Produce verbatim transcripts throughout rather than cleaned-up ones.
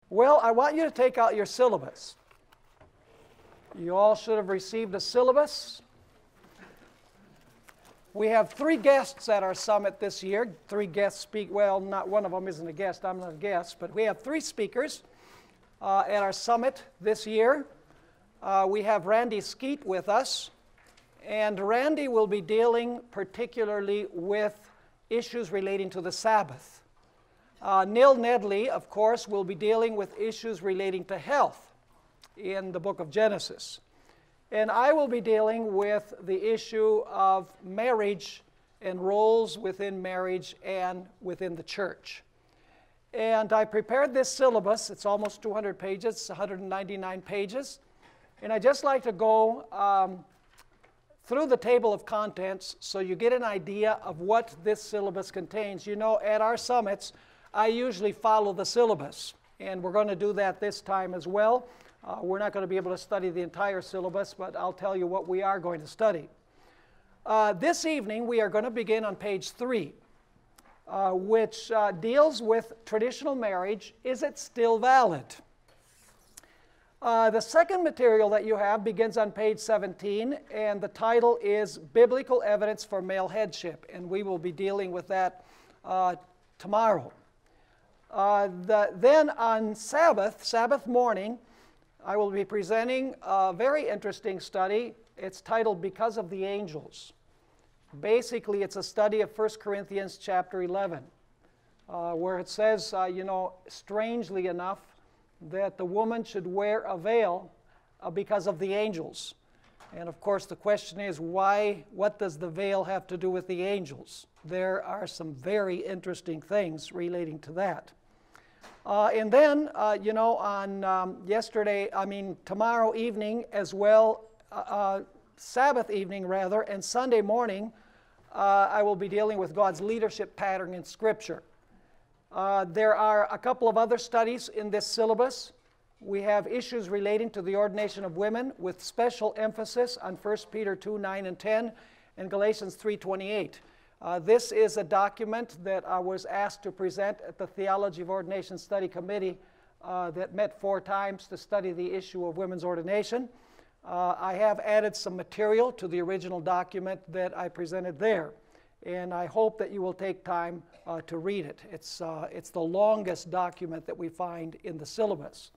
Well, I want you to take out your syllabus. You all should have received a syllabus. We have three guests at our summit this year. Three guests speak, well, not one of them isn't a guest, I'm not a guest, but we have three speakers uh, at our summit this year. Uh, we have Randy Skeete with us, and Randy will be dealing particularly with issues relating to the Sabbath. Uh, Neil Nedley, of course, will be dealing with issues relating to health in the book of Genesis. And I will be dealing with the issue of marriage and roles within marriage and within the church. And I prepared this syllabus. It's almost two hundred pages, one hundred ninety-nine pages. And I'd just like to go um, through the table of contents so you get an idea of what this syllabus contains. You know, at our summits, I usually follow the syllabus, and we're going to do that this time as well. Uh, we're not going to be able to study the entire syllabus, but I'll tell you what we are going to study. Uh, this evening, we are going to begin on page three, uh, which uh, deals with traditional marriage. Is it still valid? Uh, the second material that you have begins on page seventeen, and the title is Biblical Evidence for Male Headship, and we will be dealing with that uh, tomorrow. Uh, the, then on Sabbath, Sabbath morning, I will be presenting a very interesting study. It's titled Because of the Angels. Basically, it's a study of First Corinthians chapter eleven, uh, where it says, uh, you know, strangely enough, that the woman should wear a veil uh, because of the angels. And of course, the question is, why, what does the veil have to do with the angels? There are some very interesting things relating to that. Uh, and then, uh, you know, on um, yesterday, I mean, tomorrow evening as well, uh, uh, Sabbath evening rather, and Sunday morning, uh, I will be dealing with God's leadership pattern in Scripture. Uh, there are a couple of other studies in this syllabus. We have issues relating to the ordination of women with special emphasis on First Peter two, nine and ten and Galatians three, twenty-eight. Uh, this is a document that I was asked to present at the Theology of Ordination Study Committee uh, that met four times to study the issue of women's ordination. Uh, I have added some material to the original document that I presented there, and I hope that you will take time uh, to read it. It's, uh, it's the longest document that we find in the syllabus.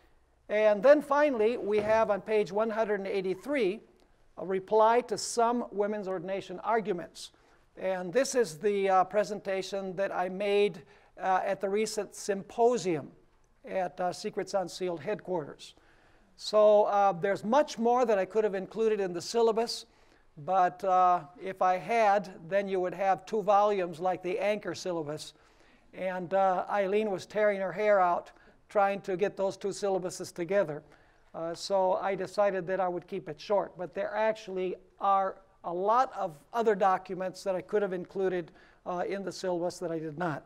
And then finally, we have on page one hundred eighty-three a reply to some women's ordination arguments. And this is the uh, presentation that I made uh, at the recent symposium at uh, Secrets Unsealed headquarters. So uh, there's much more that I could have included in the syllabus, but uh, if I had, then you would have two volumes like the Anchor syllabus. And uh, Eileen was tearing her hair out trying to get those two syllabuses together. Uh, so I decided that I would keep it short. But there actually are a lot of other documents that I could have included uh, in the syllabus that I did not.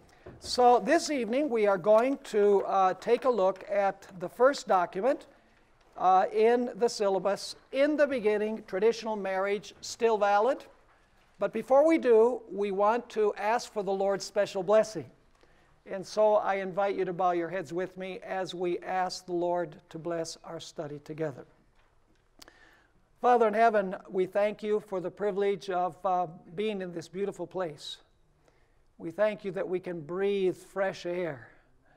So this evening we are going to uh, take a look at the first document uh, in the syllabus. In the beginning, traditional marriage still valid. But before we do, we want to ask for the Lord's special blessing. And so I invite you to bow your heads with me as we ask the Lord to bless our study together. Father in heaven, we thank you for the privilege of uh, being in this beautiful place. We thank you that we can breathe fresh air,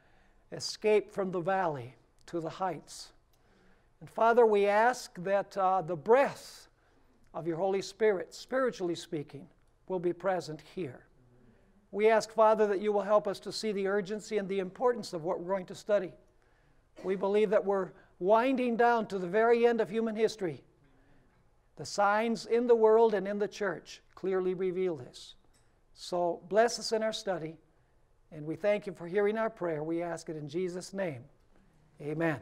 escape from the valley to the heights. And Father, we ask that uh, the breath of your Holy Spirit, spiritually speaking, will be present here. We ask, Father, that you will help us to see the urgency and the importance of what we're going to study. We believe that we're winding down to the very end of human history. The signs in the world and in the church clearly reveal this. So bless us in our study, and we thank you for hearing our prayer. We ask it in Jesus' name. Amen.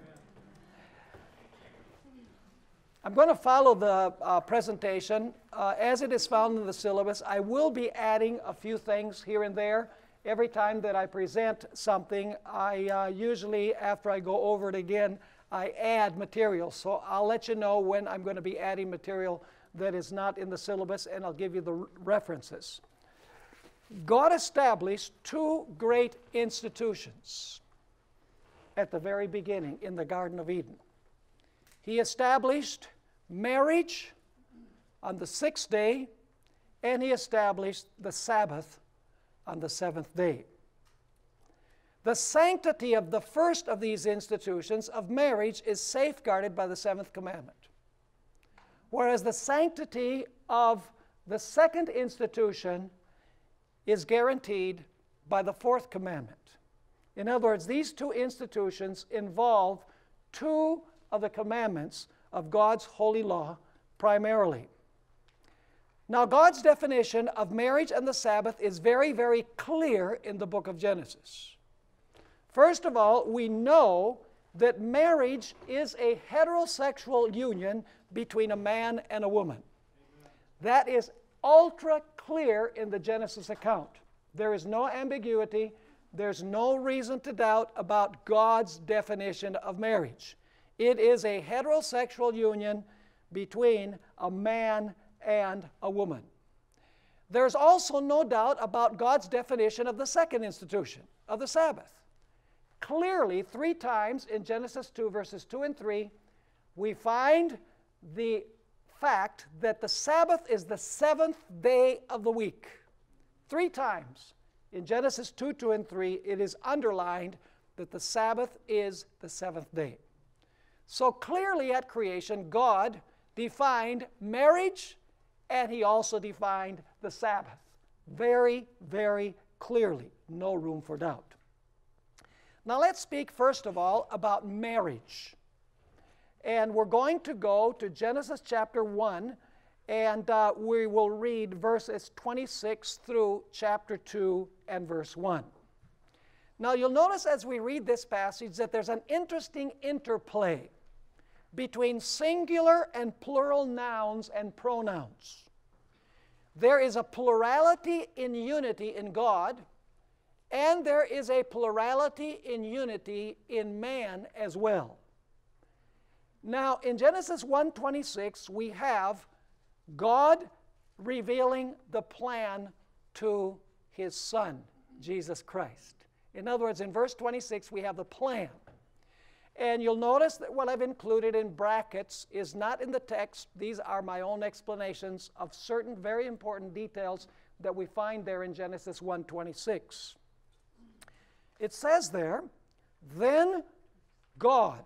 I'm going to follow the uh, presentation uh, as it is found in the syllabus. I will be adding a few things here and there. Every time that I present something, I uh, usually, after I go over it again, I add material. So I'll let you know when I'm going to be adding material that is not in the syllabus, and I'll give you the references. God established two great institutions. at the very beginning in the Garden of Eden. He established marriage on the sixth day, and he established the Sabbath on the seventh day. The sanctity of the first of these institutions of marriage is safeguarded by the seventh commandment, whereas the sanctity of the second institution is guaranteed by the fourth commandment. In other words, these two institutions involve two of the commandments of God's holy law primarily. Now, God's definition of marriage and the Sabbath is very, very clear in the book of Genesis. First of all, we know that marriage is a heterosexual union between a man and a woman. That is ultra clear in the Genesis account. There is no ambiguity. There's no reason to doubt about God's definition of marriage. It is a heterosexual union between a man and a woman. There's also no doubt about God's definition of the second institution, of the Sabbath. Clearly, three times in Genesis two, verses two and three, we find the fact that the Sabbath is the seventh day of the week. Three times in Genesis two, two, and three, it is underlined that the Sabbath is the seventh day. So clearly at creation, God defined marriage, and he also defined the Sabbath. Very, very clearly. No room for doubt. Now let's speak first of all about marriage. And we're going to go to Genesis chapter one, and uh, we will read verses twenty-six through chapter two and verse one. Now you'll notice as we read this passage that there's an interesting interplay between singular and plural nouns and pronouns. There is a plurality in unity in God, and there is a plurality in unity in man as well. Now, in Genesis one twenty-six, we have God revealing the plan to his Son, Jesus Christ. In other words, in verse twenty-six, we have the plan. And you'll notice that what I've included in brackets is not in the text. These are my own explanations of certain very important details that we find there in Genesis one twenty-six. It says there, then God.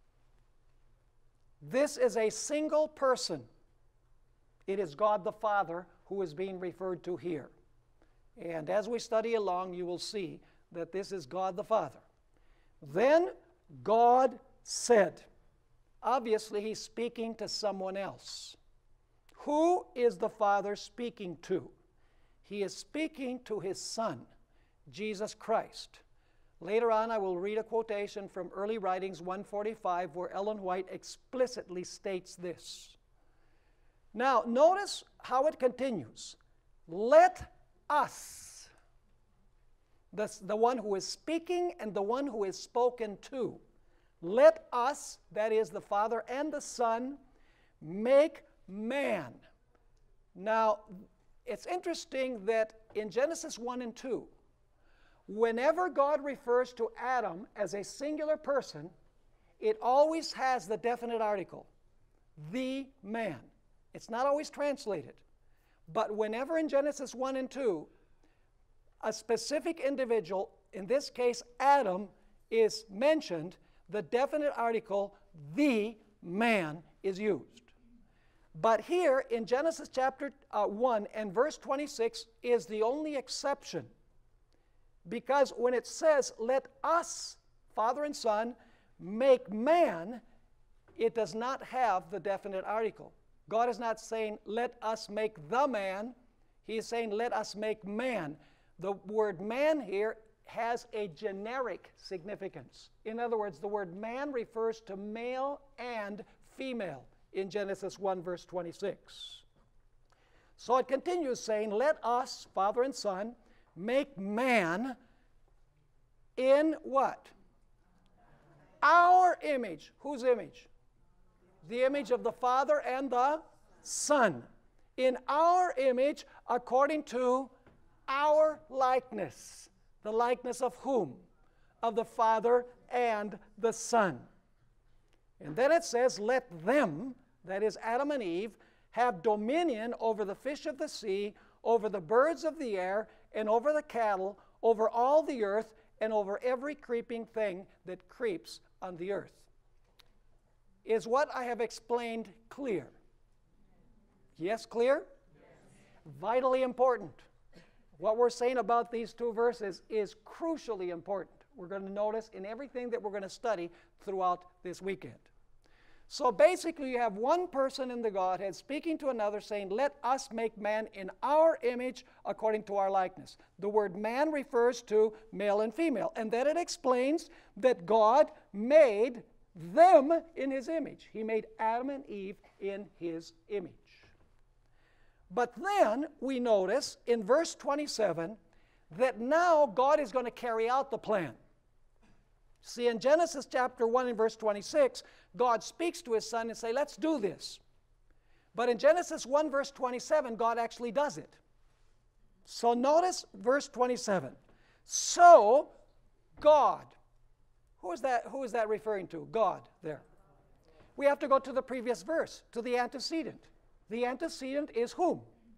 This is a single person. It is God the Father who is being referred to here. And as we study along, you will see that this is God the Father. Then God said, obviously he's speaking to someone else. Who is the Father speaking to? He is speaking to his Son, Jesus Christ. Later on, I will read a quotation from Early Writings one forty-five where Ellen White explicitly states this. Now, notice how it continues. Let us, the, the one who is speaking and the one who is spoken to, let us, that is the Father and the Son, make man. Now, it's interesting that in Genesis one and two, whenever God refers to Adam as a singular person, it always has the definite article, the man. It's not always translated. But whenever in Genesis one and two, a specific individual, in this case Adam, is mentioned, the definite article, the man, is used. But here in Genesis chapter uh, one and verse twenty-six is the only exception. Because when it says, let us, Father and Son, make man, it does not have the definite article. God is not saying, let us make the man. He is saying, let us make man. The word man here has a generic significance. In other words, the word man refers to male and female in Genesis one, verse twenty-six. So it continues saying, let us, Father and Son, make man in what? Our image. Whose image? The image of the Father and the Son. In our image, according to our likeness. The likeness of whom? Of the Father and the Son. And then it says, let them, that is Adam and Eve, have dominion over the fish of the sea, over the birds of the air, and over the cattle, over all the earth, and over every creeping thing that creeps on the earth. Is what I have explained clear? Yes, clear? Yes. Vitally important. What we're saying about these two verses is crucially important. We're going to notice in everything that we're going to study throughout this weekend. So basically you have one person in the Godhead speaking to another saying, let us make man in our image according to our likeness. The word man refers to male and female. And then it explains that God made them in his image. He made Adam and Eve in his image. But then we notice in verse twenty-seven that now God is going to carry out the plan. See, in Genesis chapter one and verse twenty-six, God speaks to his son and says, let's do this. But in Genesis one verse twenty-seven, God actually does it. So notice verse twenty-seven. So God, who is that, who is that referring to? God there. We have to go to the previous verse, to the antecedent. The antecedent is whom?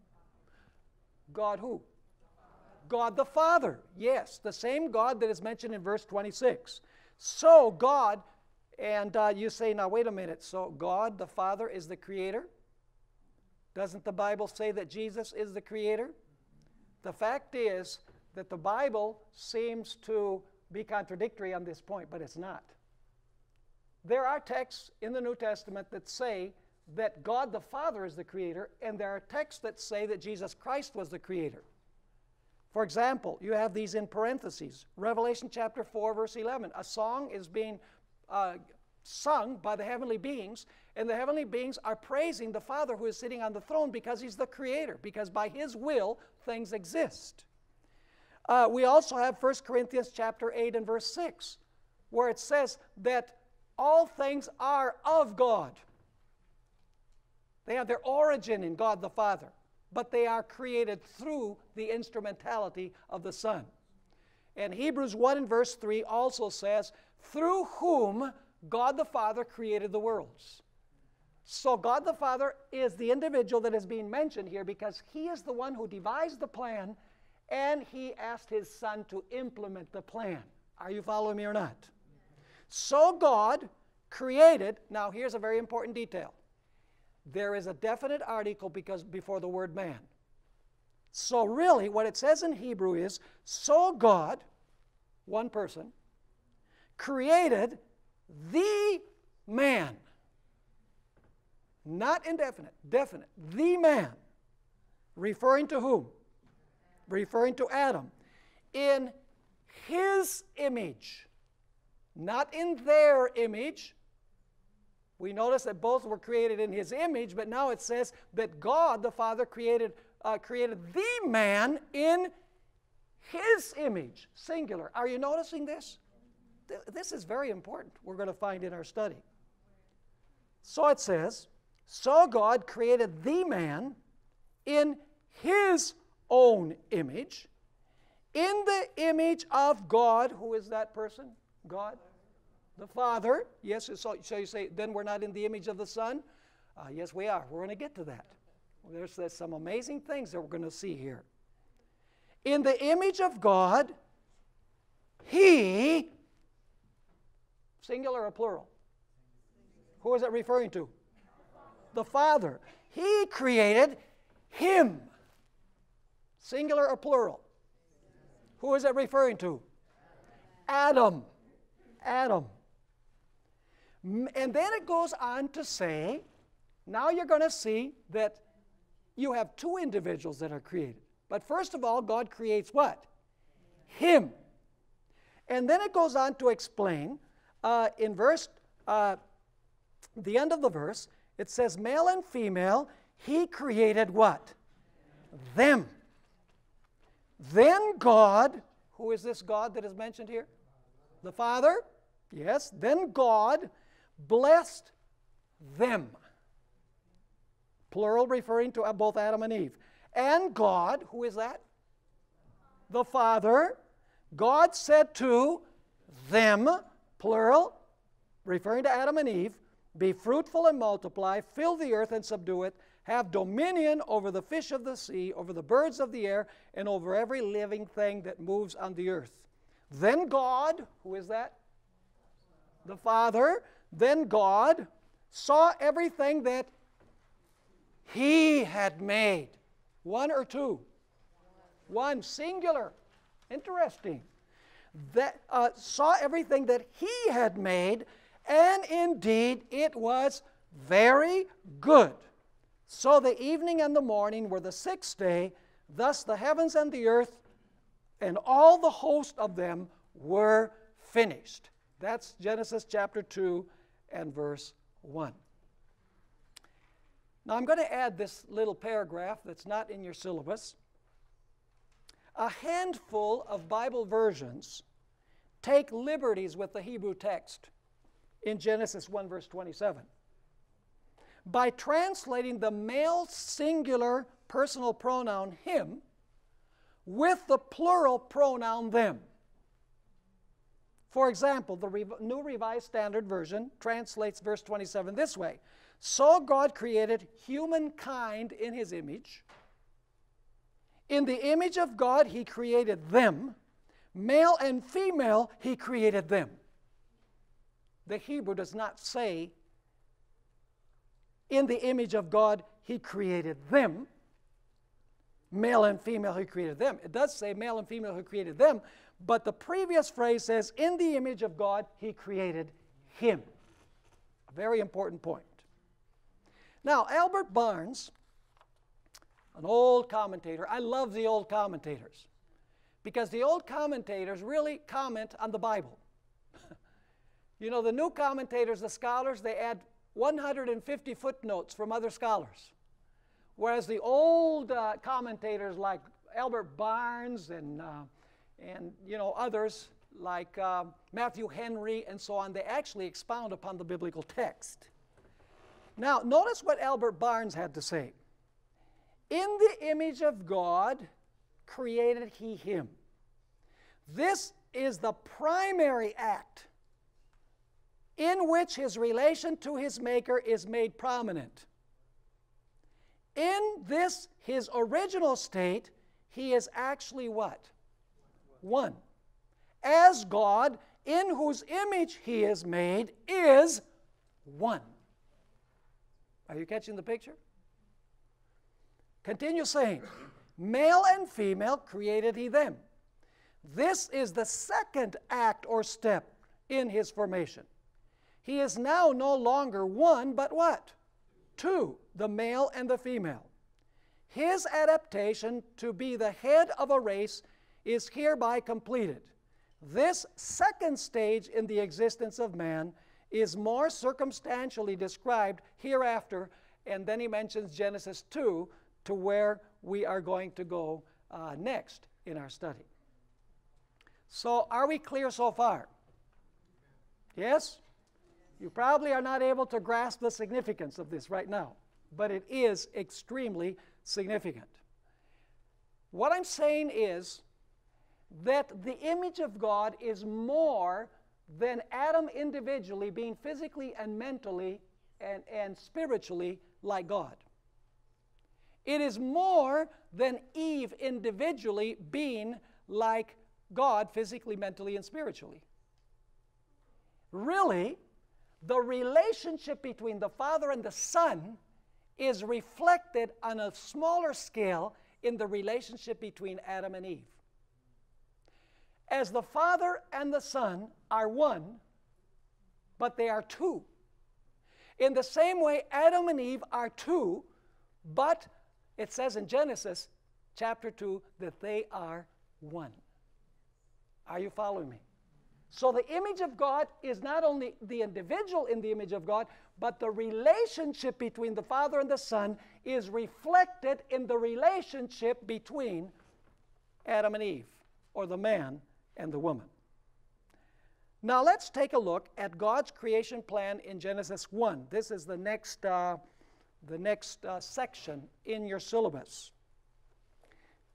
God who? God the Father. Yes, the same God that is mentioned in verse twenty-six. So God, and uh, you say, now wait a minute, so God the Father is the creator? Doesn't the Bible say that Jesus is the creator? The fact is that the Bible seems to be contradictory on this point, but it's not. There are texts in the New Testament that say that God the Father is the creator, and there are texts that say that Jesus Christ was the creator. For example, you have these in parentheses. Revelation chapter four, verse eleven. A song is being uh, sung by the heavenly beings, and the heavenly beings are praising the Father who is sitting on the throne because he's the creator, because by his will things exist. Uh, we also have First Corinthians chapter eight and verse six, where it says that all things are of God. They have their origin in God the Father, but they are created through the instrumentality of the Son. And Hebrews one and verse three also says, through whom God the Father created the worlds. So God the Father is the individual that is being mentioned here because he is the one who devised the plan, and he asked his Son to implement the plan. Are you following me or not? So God created, now here's a very important detail. There is a definite article because before the word man. So really what it says in Hebrew is, so God, one person, created the man. Not indefinite, definite. The man. Referring to whom? Referring to Adam. In his image. Not in their image. We notice that both were created in his image, but now it says that God the Father created, uh, created the man in his image, singular. Are you noticing this? Th- this is very important. We're going to find in our study. So it says, so God created the man in his own image, in the image of God. Who is that person? God? The Father. Yes, so, so you say, then we're not in the image of the Son? Uh, yes, we are. We're going to get to that. There's, there's some amazing things that we're going to see here. In the image of God, he, singular or plural? Who is it referring to? The Father. He created him. Singular or plural? Who is it referring to? Adam. Adam. And then it goes on to say, now you're going to see that you have two individuals that are created. But first of all, God creates what? Him. And then it goes on to explain, uh, in verse, uh, the end of the verse, it says, male and female, he created what? Them. Then God, who is this God that is mentioned here? The Father? Yes. Then God blessed them. Plural referring to both Adam and Eve. And God, who is that? The Father. God said to them, plural, referring to Adam and Eve, be fruitful and multiply, fill the earth and subdue it, have dominion over the fish of the sea, over the birds of the air, and over every living thing that moves on the earth. Then God, who is that? The Father. Then God saw everything that He had made. One or two? One, singular. Interesting. That uh, saw everything that He had made, and indeed it was very good. So the evening and the morning were the sixth day. Thus the heavens and the earth and all the host of them were finished. That's Genesis chapter two and verse one. Now I'm going to add this little paragraph that's not in your syllabus. A handful of Bible versions take liberties with the Hebrew text in Genesis one verse twenty-seven by translating the male singular personal pronoun him with the plural pronoun them. For example, the Re- New Revised Standard Version translates verse twenty-seven this way: So God created humankind in His image. In the image of God He created them. Male and female He created them. The Hebrew does not say, in the image of God He created them. Male and female He created them. It does say male and female He created them, but the previous phrase says, in the image of God He created him. A very important point. Now, Albert Barnes, an old commentator, I love the old commentators, because the old commentators really comment on the Bible. You know, the new commentators, the scholars, they add one hundred fifty footnotes from other scholars. Whereas the old uh, commentators like Albert Barnes and, uh, and you know, others like uh, Matthew Henry and so on, they actually expound upon the biblical text. Now, notice what Albert Barnes had to say. In the image of God created He him. This is the primary act in which his relation to his Maker is made prominent. In this, his original state, he is actually what? One. As God, in whose image he is made, is one. Are you catching the picture? Continue saying, male and female created he them. This is the second act or step in his formation. He is now no longer one, but what? Two, the male and the female. His adaptation to be the head of a race is hereby completed. This second stage in the existence of man is more circumstantially described hereafter, and then he mentions Genesis two, to where we are going to go uh, next in our study. So, are we clear so far? Yes? You probably are not able to grasp the significance of this right now, but it is extremely significant. What I'm saying is that the image of God is more than Adam individually being physically and mentally and, and spiritually like God. It is more than Eve individually being like God physically, mentally, and spiritually. Really, the relationship between the Father and the Son is reflected on a smaller scale in the relationship between Adam and Eve. As the Father and the Son are one, but they are two. In the same way, Adam and Eve are two, but it says in Genesis chapter two that they are one. Are you following me? So the image of God is not only the individual in the image of God, but the relationship between the Father and the Son is reflected in the relationship between Adam and Eve, or the man and the woman. Now let's take a look at God's creation plan in Genesis one. This is the next, uh, the next uh, section in your syllabus.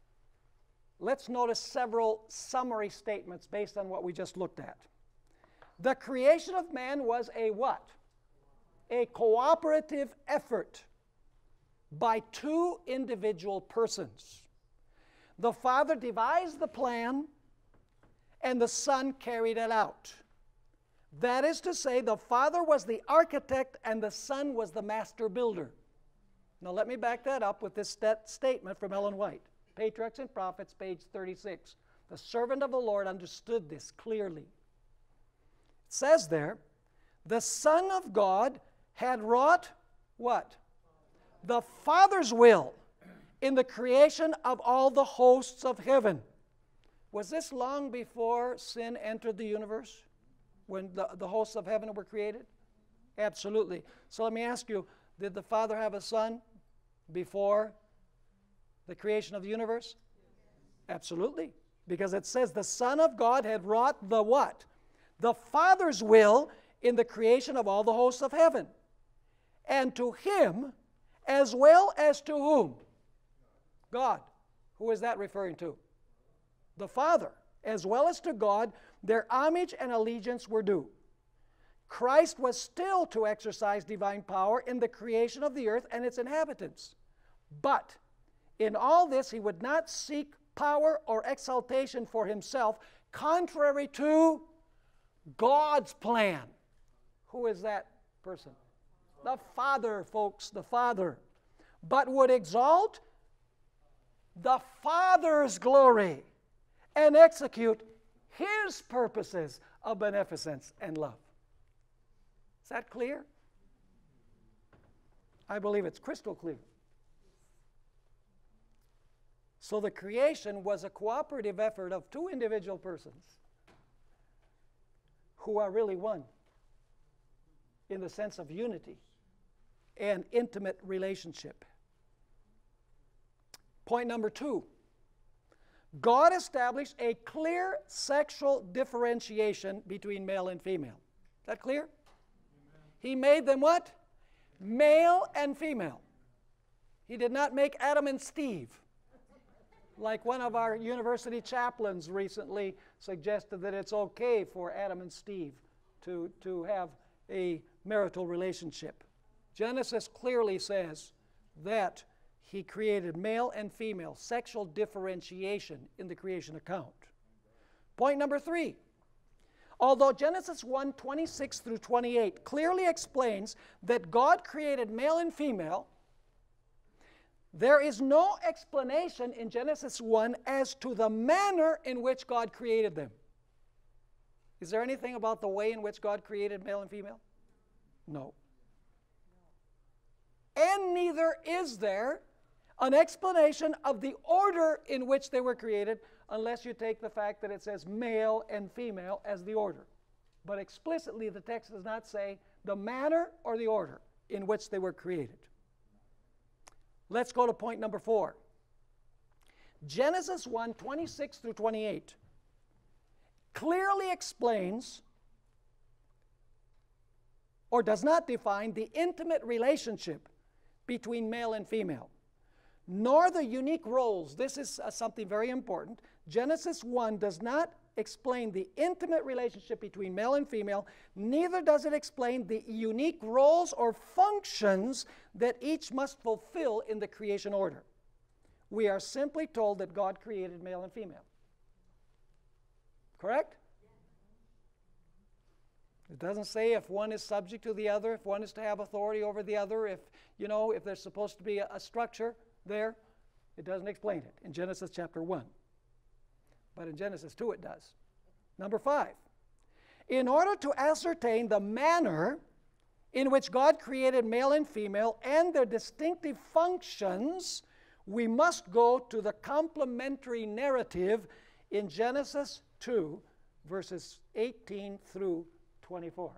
Let's notice several summary statements based on what we just looked at. The creation of man was a what? A cooperative effort by two individual persons. The Father devised the plan, and the Son carried it out. That is to say, the Father was the architect, and the Son was the master builder. Now let me back that up with this st- statement from Ellen White. Patriarchs and Prophets, page thirty-six. The servant of the Lord understood this clearly. It says there, the Son of God had wrought what? The Father's will in the creation of all the hosts of heaven. Was this long before sin entered the universe? When the, the hosts of heaven were created? Absolutely. So let me ask you, did the Father have a Son before the creation of the universe? Absolutely. Because it says the Son of God had wrought the what? The Father's will in the creation of all the hosts of heaven. And to Him, as well as to whom? God. Who is that referring to? The Father. As well as to God, their homage and allegiance were due. Christ was still to exercise divine power in the creation of the earth and its inhabitants. But in all this, He would not seek power or exaltation for Himself, contrary to God's plan. Who is that person? The Father, folks, the Father. But would exalt the Father's glory and execute His purposes of beneficence and love. Is that clear? I believe it's crystal clear. So the creation was a cooperative effort of two individual persons who are really one in the sense of unity and intimate relationship. Point number two. God established a clear sexual differentiation between male and female. Is that clear? Amen. He made them what? Male and female. He did not make Adam and Steve. Like one of our university chaplains recently suggested that it's okay for Adam and Steve to, to have a marital relationship. Genesis clearly says that He created male and female, sexual differentiation in the creation account. Point number three. Although Genesis one, twenty-six through twenty-eight clearly explains that God created male and female, there is no explanation in Genesis one as to the manner in which God created them. Is there anything about the way in which God created male and female? No. And neither is there an explanation of the order in which they were created, unless you take the fact that it says male and female as the order. But explicitly, the text does not say the manner or the order in which they were created. Let's go to point number four. Genesis one, twenty-six through twenty-eight clearly explains or does not define the intimate relationship between male and female, nor the unique roles. This is uh, something very important. Genesis one does not explain the intimate relationship between male and female, neither does it explain the unique roles or functions that each must fulfill in the creation order. We are simply told that God created male and female. Correct? It doesn't say if one is subject to the other, if one is to have authority over the other, if, you know, if there's supposed to be a, a structure there. It doesn't explain it in Genesis chapter one. But in Genesis two it does. Number five. In order to ascertain the manner in which God created male and female and their distinctive functions, we must go to the complementary narrative in Genesis two, verses eighteen through twenty-four.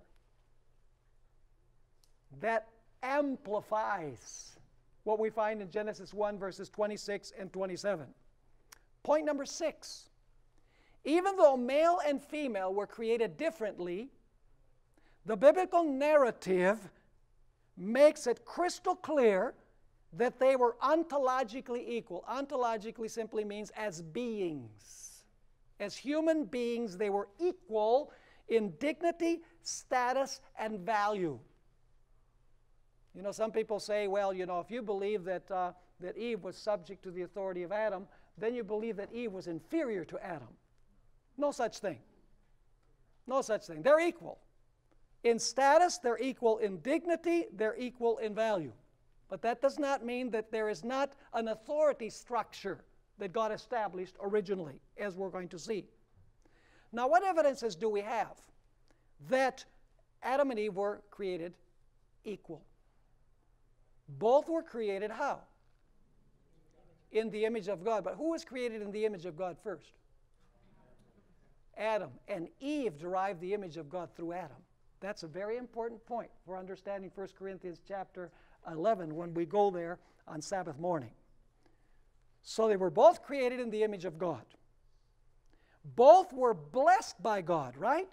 That amplifies what we find in Genesis one, verses twenty-six and twenty-seven. Point number six. Even though male and female were created differently, the biblical narrative makes it crystal clear that they were ontologically equal. Ontologically simply means as beings. As human beings, they were equal in dignity, status, and value. You know, some people say, well, you know, if you believe that, uh, that Eve was subject to the authority of Adam, then you believe that Eve was inferior to Adam. No such thing. No such thing. They're equal. In status, they're equal. In dignity, they're equal in value. But that does not mean that there is not an authority structure that God established originally, as we're going to see. Now, what evidences do we have that Adam and Eve were created equal? Both were created how? In the image of God. But who was created in the image of God first? Adam. And Eve derived the image of God through Adam. That's a very important point for understanding First Corinthians chapter eleven when we go there on Sabbath morning. So they were both created in the image of God. Both were blessed by God, right?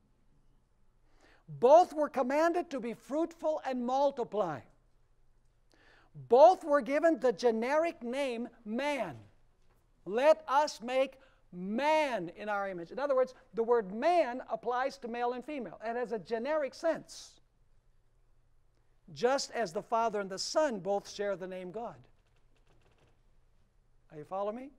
Both were commanded to be fruitful and multiply. Both were given the generic name man. Let us make man in our image. In other words, the word man applies to male and female. It has a generic sense. Just as the Father and the Son both share the name God. Are you following me?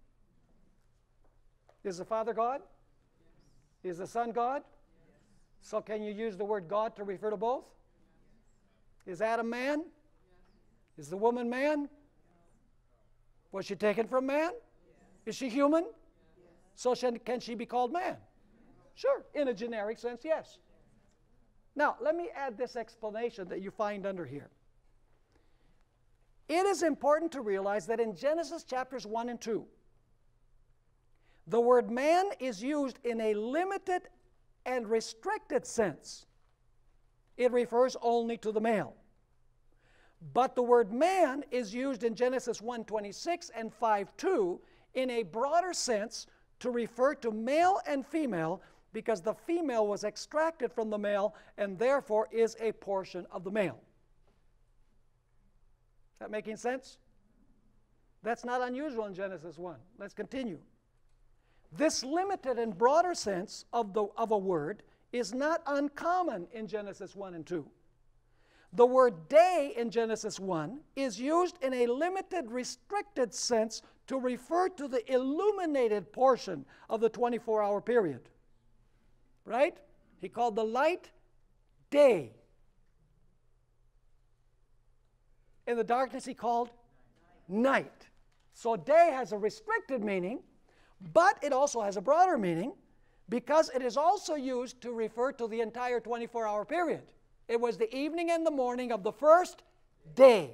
Is the Father God? Yes. Is the Son God? Yes. So can you use the word God to refer to both? Yes. Is Adam man? Yes. Is the woman man? Yes. Was she taken from man? Yes. Is she human? Yes. So she, can she be called man? Yes. Sure, in a generic sense, yes. Now, let me add this explanation that you find under here. It is important to realize that in Genesis chapters one and two, the word man is used in a limited and restricted sense. It refers only to the male. But the word man is used in Genesis one twenty-six and five two in a broader sense to refer to male and female, because the female was extracted from the male and therefore is a portion of the male. Is that making sense? That's not unusual in Genesis one. Let's continue. This limited and broader sense of, the, of a word is not uncommon in Genesis one and two. The word day in Genesis one is used in a limited, restricted sense to refer to the illuminated portion of the twenty-four hour period. Right? He called the light day. In the darkness he called night. So day has a restricted meaning, but it also has a broader meaning because it is also used to refer to the entire twenty-four hour period. It was the evening and the morning of the first day.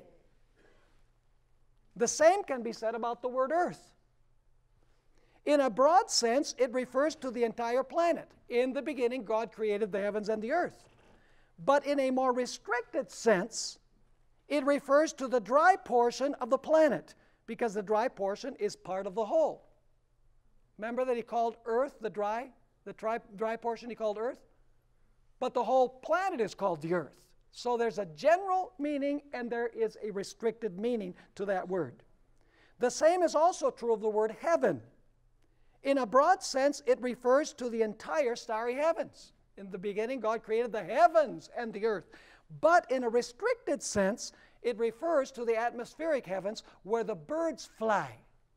The same can be said about the word earth. In a broad sense, it refers to the entire planet. In the beginning, God created the heavens and the earth. But in a more restricted sense, it refers to the dry portion of the planet, because the dry portion is part of the whole. Remember that he called earth the dry, the dry, dry portion he called earth? But the whole planet is called the earth. So there's a general meaning and there is a restricted meaning to that word. The same is also true of the word heaven. In a broad sense, it refers to the entire starry heavens. In the beginning, God created the heavens and the earth. But in a restricted sense, it refers to the atmospheric heavens where the birds fly.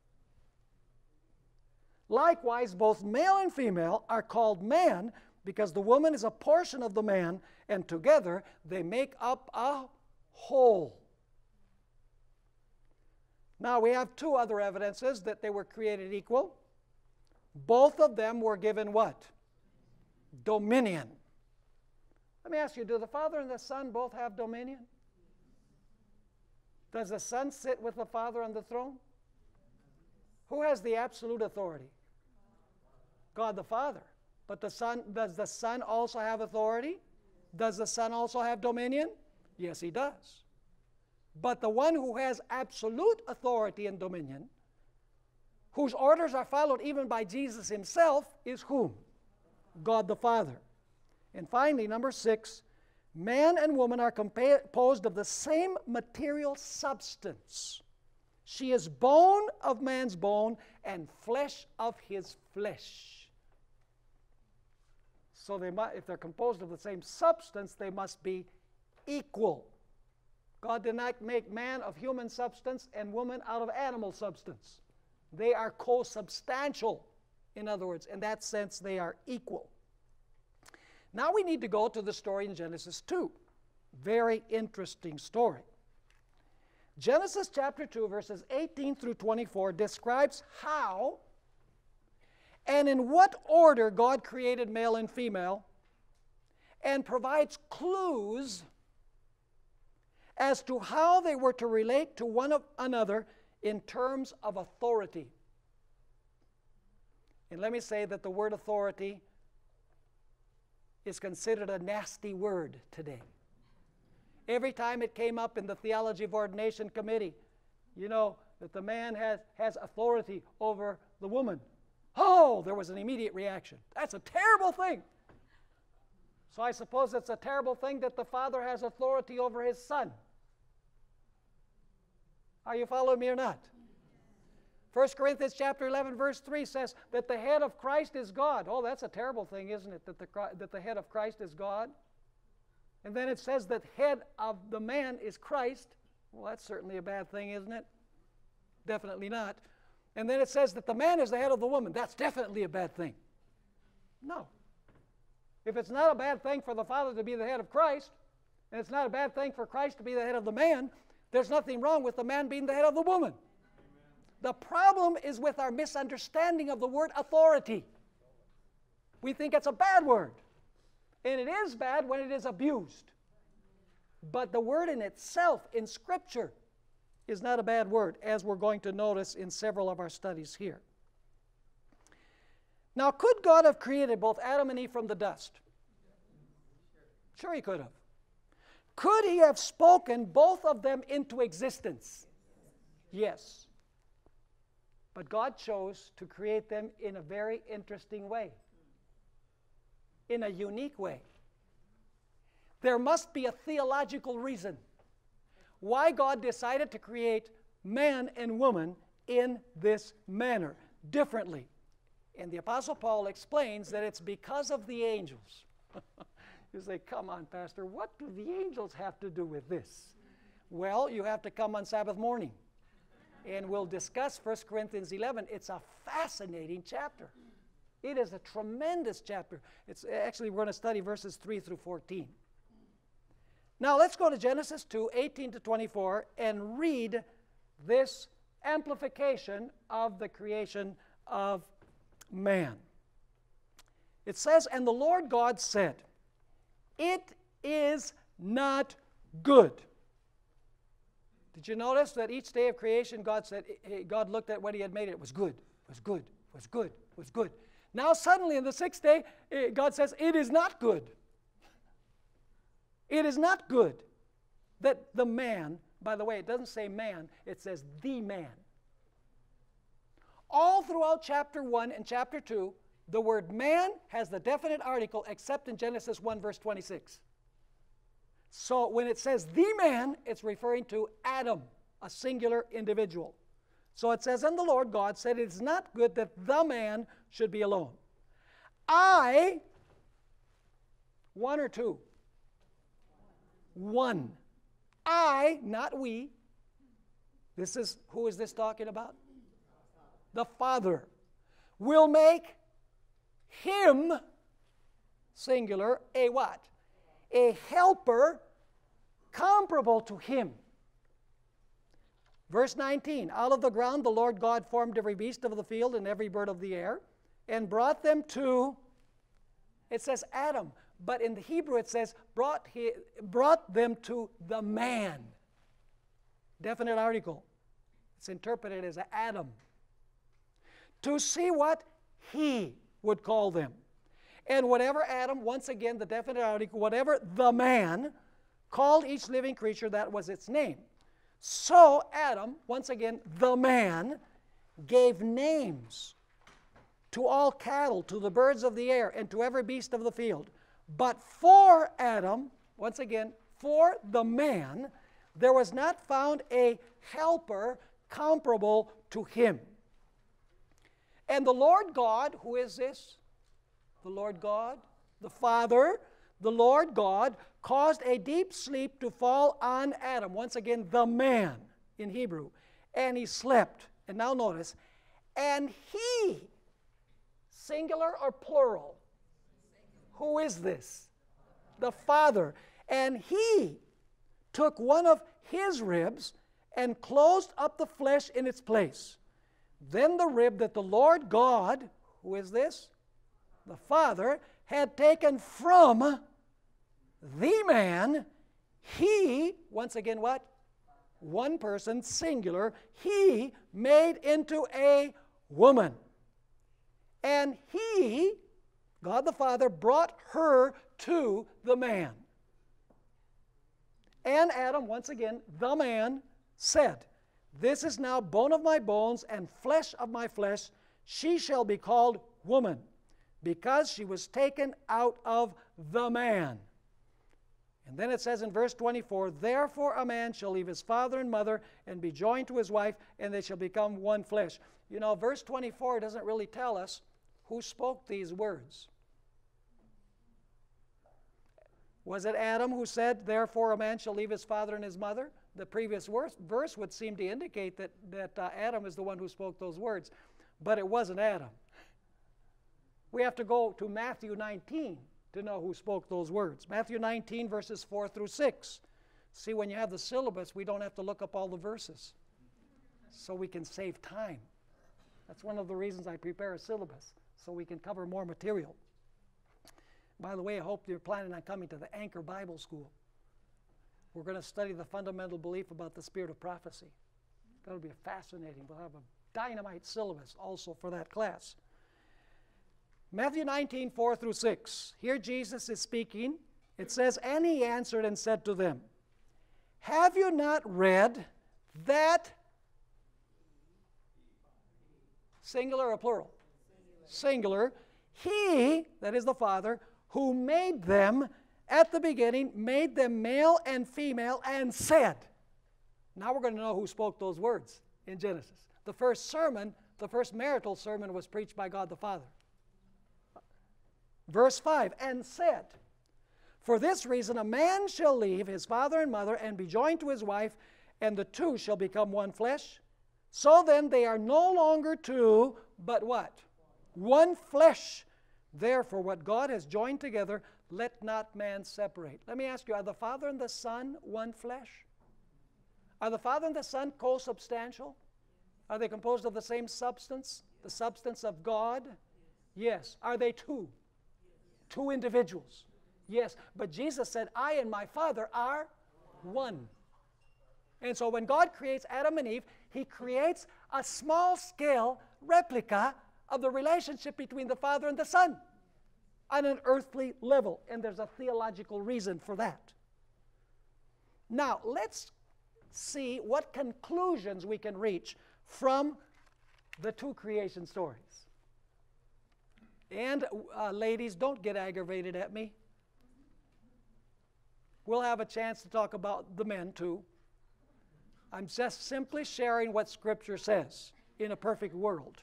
Likewise, both male and female are called man because the woman is a portion of the man, and together they make up a whole. Now, we have two other evidences that they were created equal. Both of them were given what? Dominion. Let me ask you, do the Father and the Son both have dominion? Does the Son sit with the Father on the throne? Who has the absolute authority? God the Father. But the Son, does the Son also have authority? Does the Son also have dominion? Yes, he does. But the one who has absolute authority and dominion, whose orders are followed even by Jesus himself, is whom? God the Father. And finally, number six, man and woman are composed of the same material substance. She is bone of man's bone and flesh of his flesh. So they mu- if they're composed of the same substance, they must be equal. God did not make man of human substance and woman out of animal substance. They are co-substantial, in other words. In that sense, they are equal. Now we need to go to the story in Genesis two. Very interesting story. Genesis chapter two, verses eighteen through twenty-four describes how and in what order God created male and female, and provides clues as to how they were to relate to one another in terms of authority. And let me say that the word authority is considered a nasty word today. Every time it came up in the Theology of Ordination Committee, you know, that the man has, has authority over the woman. Oh, there was an immediate reaction. That's a terrible thing. So I suppose it's a terrible thing that the father has authority over his son. Are you following me or not? First Corinthians chapter eleven, verse three says that the head of Christ is God. Oh, that's a terrible thing, isn't it, that the, that the head of Christ is God? And then it says that head of the man is Christ. Well, that's certainly a bad thing, isn't it? Definitely not. And then it says that the man is the head of the woman. That's definitely a bad thing. No. If it's not a bad thing for the father to be the head of Christ, and it's not a bad thing for Christ to be the head of the man, there's nothing wrong with the man being the head of the woman. The problem is with our misunderstanding of the word authority. We think it's a bad word. And it is bad when it is abused. But the word in itself in Scripture is not a bad word, as we're going to notice in several of our studies here. Now, could God have created both Adam and Eve from the dust? Sure, he could have. Could he have spoken both of them into existence? Yes. But God chose to create them in a very interesting way, in a unique way. There must be a theological reason why God decided to create man and woman in this manner, differently. And the Apostle Paul explains that it's because of the angels. You say, come on, Pastor, what do the angels have to do with this? Well, you have to come on Sabbath morning. And we'll discuss First Corinthians eleven. It's a fascinating chapter. It is a tremendous chapter. It's actually, we're going to study verses three through fourteen. Now, let's go to Genesis two, eighteen to twenty-four, and read this amplification of the creation of man. It says, and the Lord God said, it is not good. Did you notice that each day of creation, God said, God looked at what he had made, it was good, it was good, it was good, it was good. Now suddenly in the sixth day, God says, it is not good. It is not good that the man, by the way, it doesn't say man, it says the man. All throughout chapter one and chapter two, the word man has the definite article except in Genesis one, verse twenty-six. So when it says the man, it's referring to Adam, a singular individual. So it says, and the Lord God said, it is not good that the man should be alone. I, one or two? One. I, not we. This is, who is this talking about? The Father. Will make him, singular, a what? A helper comparable to him. Verse nineteen, out of the ground the Lord God formed every beast of the field and every bird of the air, and brought them to, it says Adam, but in the Hebrew it says brought, he, brought them to the man. Definite article. It's interpreted as Adam. To see what he would call them. And whatever Adam, once again the definite article, whatever the man called each living creature, that was its name. So Adam, once again the man, gave names to all cattle, to the birds of the air, and to every beast of the field. But for Adam, once again, for the man, there was not found a helper comparable to him. And the Lord God, who is this? The Lord God, the Father, the Lord God, caused a deep sleep to fall on Adam. Once again, the man in Hebrew. And he slept. And now notice, and he, singular or plural? Who is this? The Father. And he took one of his ribs and closed up the flesh in its place. Then the rib that the Lord God, who is this? The Father, had taken from the man, he, once again what? One person, singular, he made into a woman. And he, God the Father, brought her to the man. And Adam, once again, the man, said, "This is now bone of my bones and flesh of my flesh. She shall be called woman, because she was taken out of the man." And then it says in verse twenty-four, "Therefore a man shall leave his father and mother and be joined to his wife, and they shall become one flesh." You know, verse twenty-four doesn't really tell us who spoke these words. Was it Adam who said, "Therefore a man shall leave his father and his mother"? The previous verse, verse would seem to indicate that, that uh, Adam is the one who spoke those words. But it wasn't Adam. We have to go to Matthew nineteen to know who spoke those words. Matthew nineteen, verses four through six. See, when you have the syllabus, we don't have to look up all the verses, so we can save time. That's one of the reasons I prepare a syllabus, so we can cover more material. By the way, I hope you're planning on coming to the Anchor Bible School. We're going to study the fundamental belief about the spirit of prophecy. That'll be fascinating. We'll have a dynamite syllabus also for that class. Matthew nineteen, four through six. Here Jesus is speaking. It says, "And he answered and said to them, Have you not read that," singular or plural? Singular. "He," that is the Father, "who made them at the beginning, made them male and female, and said." Now we're going to know who spoke those words in Genesis. The first sermon, the first marital sermon, was preached by God the Father. Verse five, "And said, For this reason a man shall leave his father and mother and be joined to his wife, and the two shall become one flesh. So then they are no longer two, but what? One flesh. Therefore what God has joined together, let not man separate." Let me ask you, are the Father and the Son one flesh? Are the Father and the Son co-substantial? Are they composed of the same substance, the substance of God? Yes. Are they two? Two individuals? Yes. But Jesus said, "I and my Father are one." And so when God creates Adam and Eve, he creates a small-scale replica of the relationship between the Father and the Son on an earthly level. And there's a theological reason for that. Now, let's see what conclusions we can reach from the two creation stories. And uh, ladies, don't get aggravated at me. We'll have a chance to talk about the men too. I'm just simply sharing what Scripture says in a perfect world.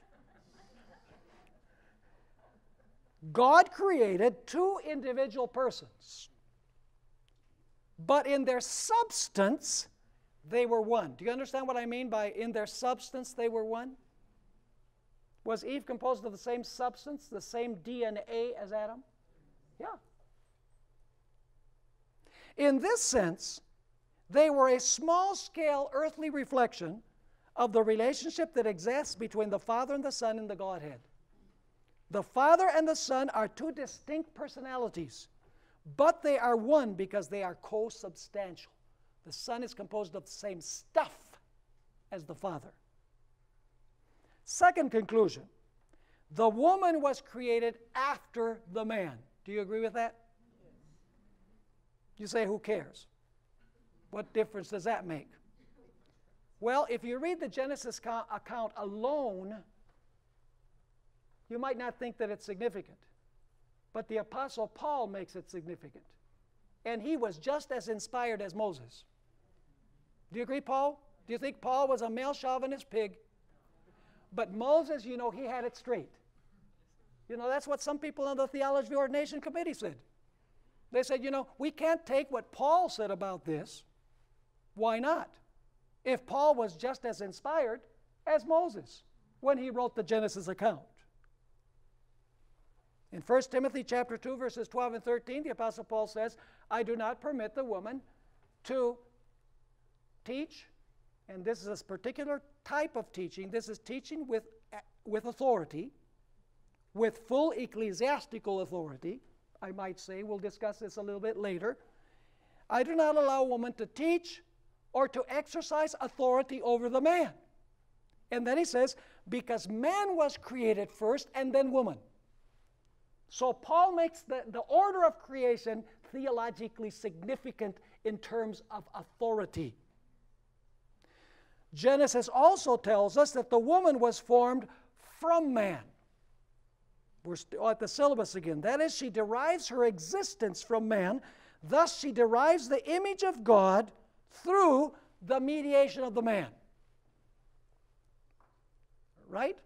God created two individual persons, but in their substance, they were one. Do you understand what I mean by in their substance they were one? Was Eve composed of the same substance, the same D N A as Adam? Yeah. In this sense, they were a small-scale earthly reflection of the relationship that exists between the Father and the Son in the Godhead. The Father and the Son are two distinct personalities, but they are one because they are co-substantial. The Son is composed of the same stuff as the Father. Second conclusion, the woman was created after the man. Do you agree with that? You say, who cares? What difference does that make? Well, if you read the Genesis account alone, you might not think that it's significant. But the Apostle Paul makes it significant. And he was just as inspired as Moses. Do you agree, Paul? Do you think Paul was a male chauvinist pig? But Moses, you know, he had it straight. You know, that's what some people on the Theology of the Ordination Committee said. They said, you know, we can't take what Paul said about this. Why not? If Paul was just as inspired as Moses when he wrote the Genesis account. In First Timothy chapter two, verses twelve and thirteen, the Apostle Paul says, I do not permit the woman to teach, and this is a particular type of teaching. This is teaching with, with authority, with full ecclesiastical authority, I might say. We'll discuss this a little bit later. I do not allow a woman to teach or to exercise authority over the man. And then he says, because man was created first and then woman. So Paul makes the, the order of creation theologically significant in terms of authority. Genesis also tells us that the woman was formed from man. We're at the syllabus again. That is, she derives her existence from man. Thus, she derives the image of God through the mediation of the man. Right?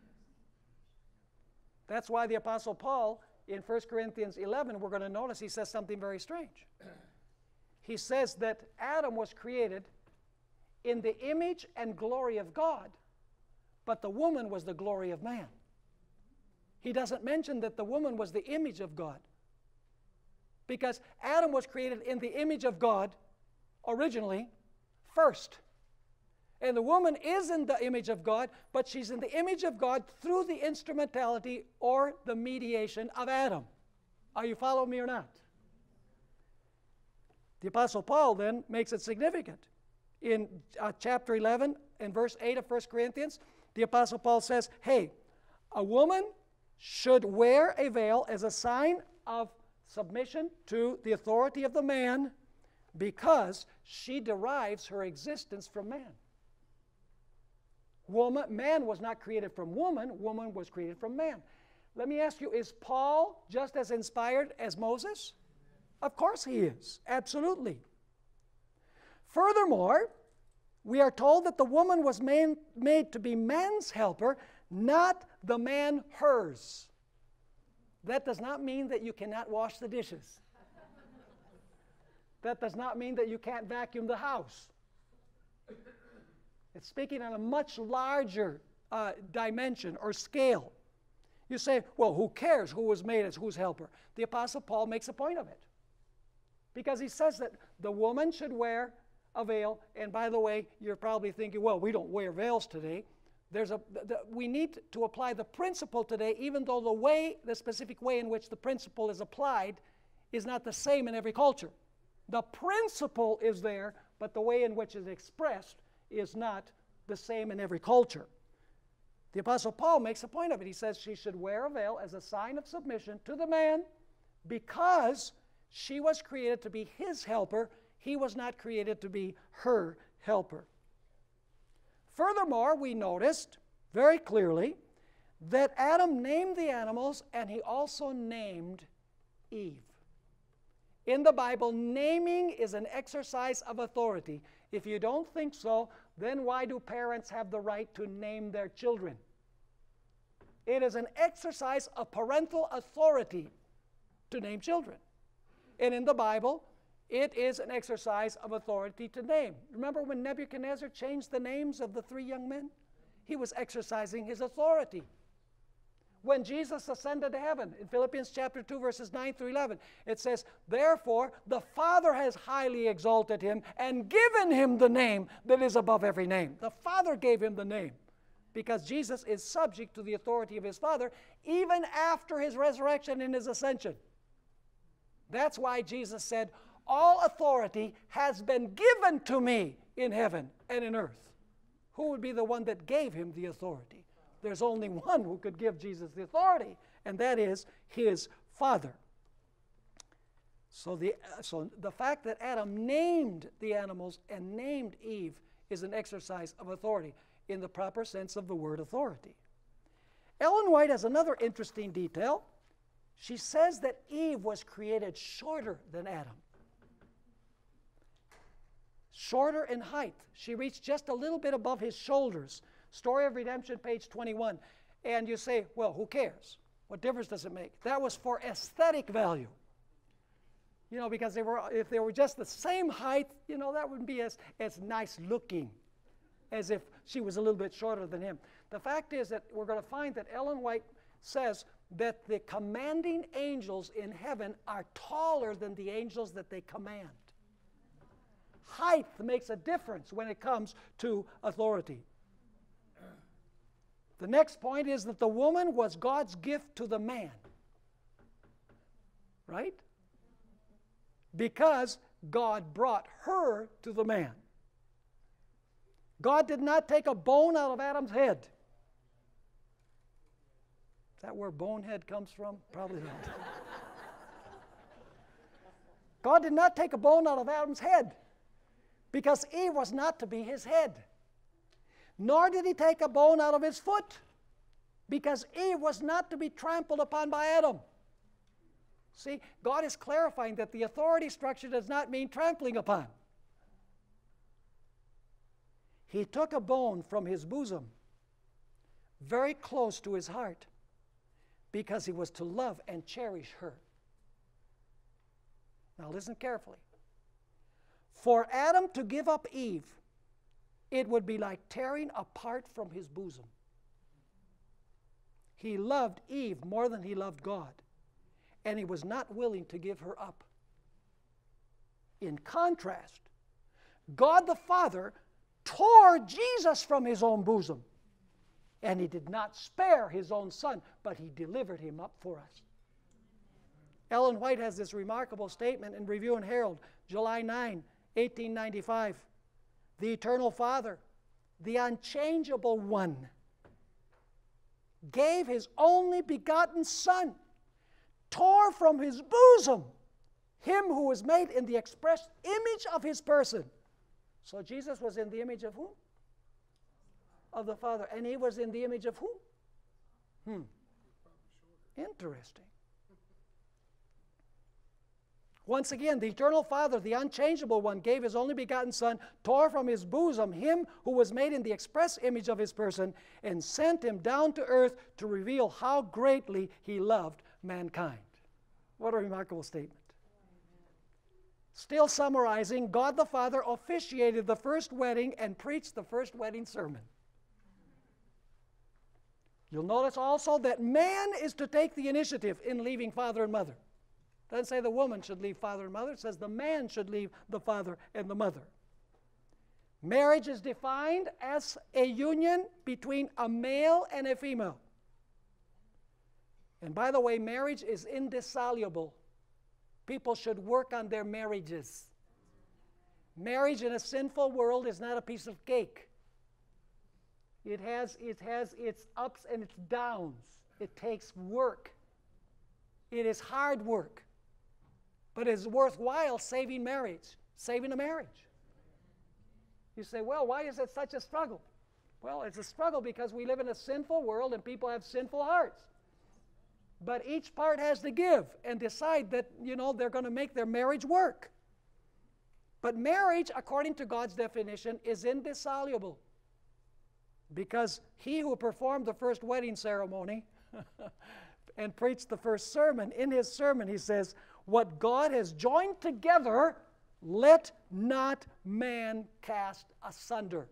That's why the Apostle Paul, in First Corinthians eleven, we're going to notice he says something very strange. He says that Adam was created in the image and glory of God, but the woman was the glory of man. He doesn't mention that the woman was the image of God, because Adam was created in the image of God originally first. And the woman is in the image of God, but she's in the image of God through the instrumentality or the mediation of Adam. Are you following me or not? The Apostle Paul then makes it significant. In uh, chapter eleven and verse eight of First Corinthians, the Apostle Paul says, hey, a woman should wear a veil as a sign of submission to the authority of the man because she derives her existence from man. Woman, man was not created from woman, woman was created from man. Let me ask you, is Paul just as inspired as Moses? Of course he is, absolutely. Furthermore, we are told that the woman was made, made to be man's helper, not the man hers. That does not mean that you cannot wash the dishes. That does not mean that you can't vacuum the house. It's speaking on a much larger uh, dimension or scale. You say, well, who cares who was made as whose helper? The Apostle Paul makes a point of it. Because he says that the woman should wear a veil. And by the way, you're probably thinking, well, we don't wear veils today. There's a, the, we need to apply the principle today, even though the way, the specific way in which the principle is applied is not the same in every culture. The principle is there, but the way in which it's expressed is not the same in every culture. The Apostle Paul makes a point of it. He says she should wear a veil as a sign of submission to the man because she was created to be his helper. He was not created to be her helper. Furthermore, we noticed very clearly that Adam named the animals and he also named Eve. In the Bible, naming is an exercise of authority. If you don't think so, then why do parents have the right to name their children? It is an exercise of parental authority to name children. And in the Bible, it is an exercise of authority to name. Remember when Nebuchadnezzar changed the names of the three young men? He was exercising his authority. When Jesus ascended to heaven, in Philippians chapter two, verses nine through eleven, it says, therefore, the Father has highly exalted him and given him the name that is above every name. The Father gave him the name because Jesus is subject to the authority of his Father even after his resurrection and his ascension. That's why Jesus said, all authority has been given to me in heaven and in earth. Who would be the one that gave him the authority? There's only one who could give Jesus the authority, and that is his Father. So the, so the fact that Adam named the animals and named Eve is an exercise of authority in the proper sense of the word authority. Ellen White has another interesting detail. She says that Eve was created shorter than Adam. Shorter in height. She reached just a little bit above his shoulders. Story of Redemption, page twenty-one. And you say, well, who cares? What difference does it make? That was for aesthetic value. You know, because they were, if they were just the same height, you know, that wouldn't be as, as nice looking as if she was a little bit shorter than him. The fact is that we're going to find that Ellen White says that the commanding angels in heaven are taller than the angels that they command. Height makes a difference when it comes to authority. The next point is that the woman was God's gift to the man. Right? Because God brought her to the man. God did not take a bone out of Adam's head. Is that where bonehead comes from? Probably not. God did not take a bone out of Adam's head because Eve was not to be his head. Nor did he take a bone out of his foot because Eve was not to be trampled upon by Adam. See, God is clarifying that the authority structure does not mean trampling upon. He took a bone from his bosom, very close to his heart, because he was to love and cherish her. Now listen carefully. For Adam to give up Eve, it would be like tearing apart from his bosom. He loved Eve more than he loved God, and he was not willing to give her up. In contrast, God the Father tore Jesus from his own bosom, and he did not spare his own son, but he delivered him up for us. Ellen White has this remarkable statement in Review and Herald, July ninth, eighteen ninety-five. The Eternal Father, the unchangeable One, gave his only begotten Son, tore from his bosom him who was made in the express image of his person. So Jesus was in the image of whom? Of the Father. And he was in the image of whom? Hmm. Interesting. Once again, the Eternal Father, the unchangeable One, gave his only begotten Son, tore from his bosom him who was made in the express image of his person, and sent him down to earth to reveal how greatly he loved mankind. What a remarkable statement. Still summarizing, God the Father officiated the first wedding and preached the first wedding sermon. You'll notice also that man is to take the initiative in leaving father and mother. It doesn't say the woman should leave father and mother. It says the man should leave the father and the mother. Marriage is defined as a union between a male and a female. And by the way, marriage is indissoluble. People should work on their marriages. Marriage in a sinful world is not a piece of cake. It has, it has its ups and its downs. It takes work. It is hard work. But it's worthwhile saving marriage, saving a marriage. You say, well, why is it such a struggle? Well, it's a struggle because we live in a sinful world and people have sinful hearts. But each part has to give and decide that, you know, they're going to make their marriage work. But marriage, according to God's definition, is indissoluble. Because he who performed the first wedding ceremony and preached the first sermon, in his sermon he says, what God has joined together, let not man cast asunder.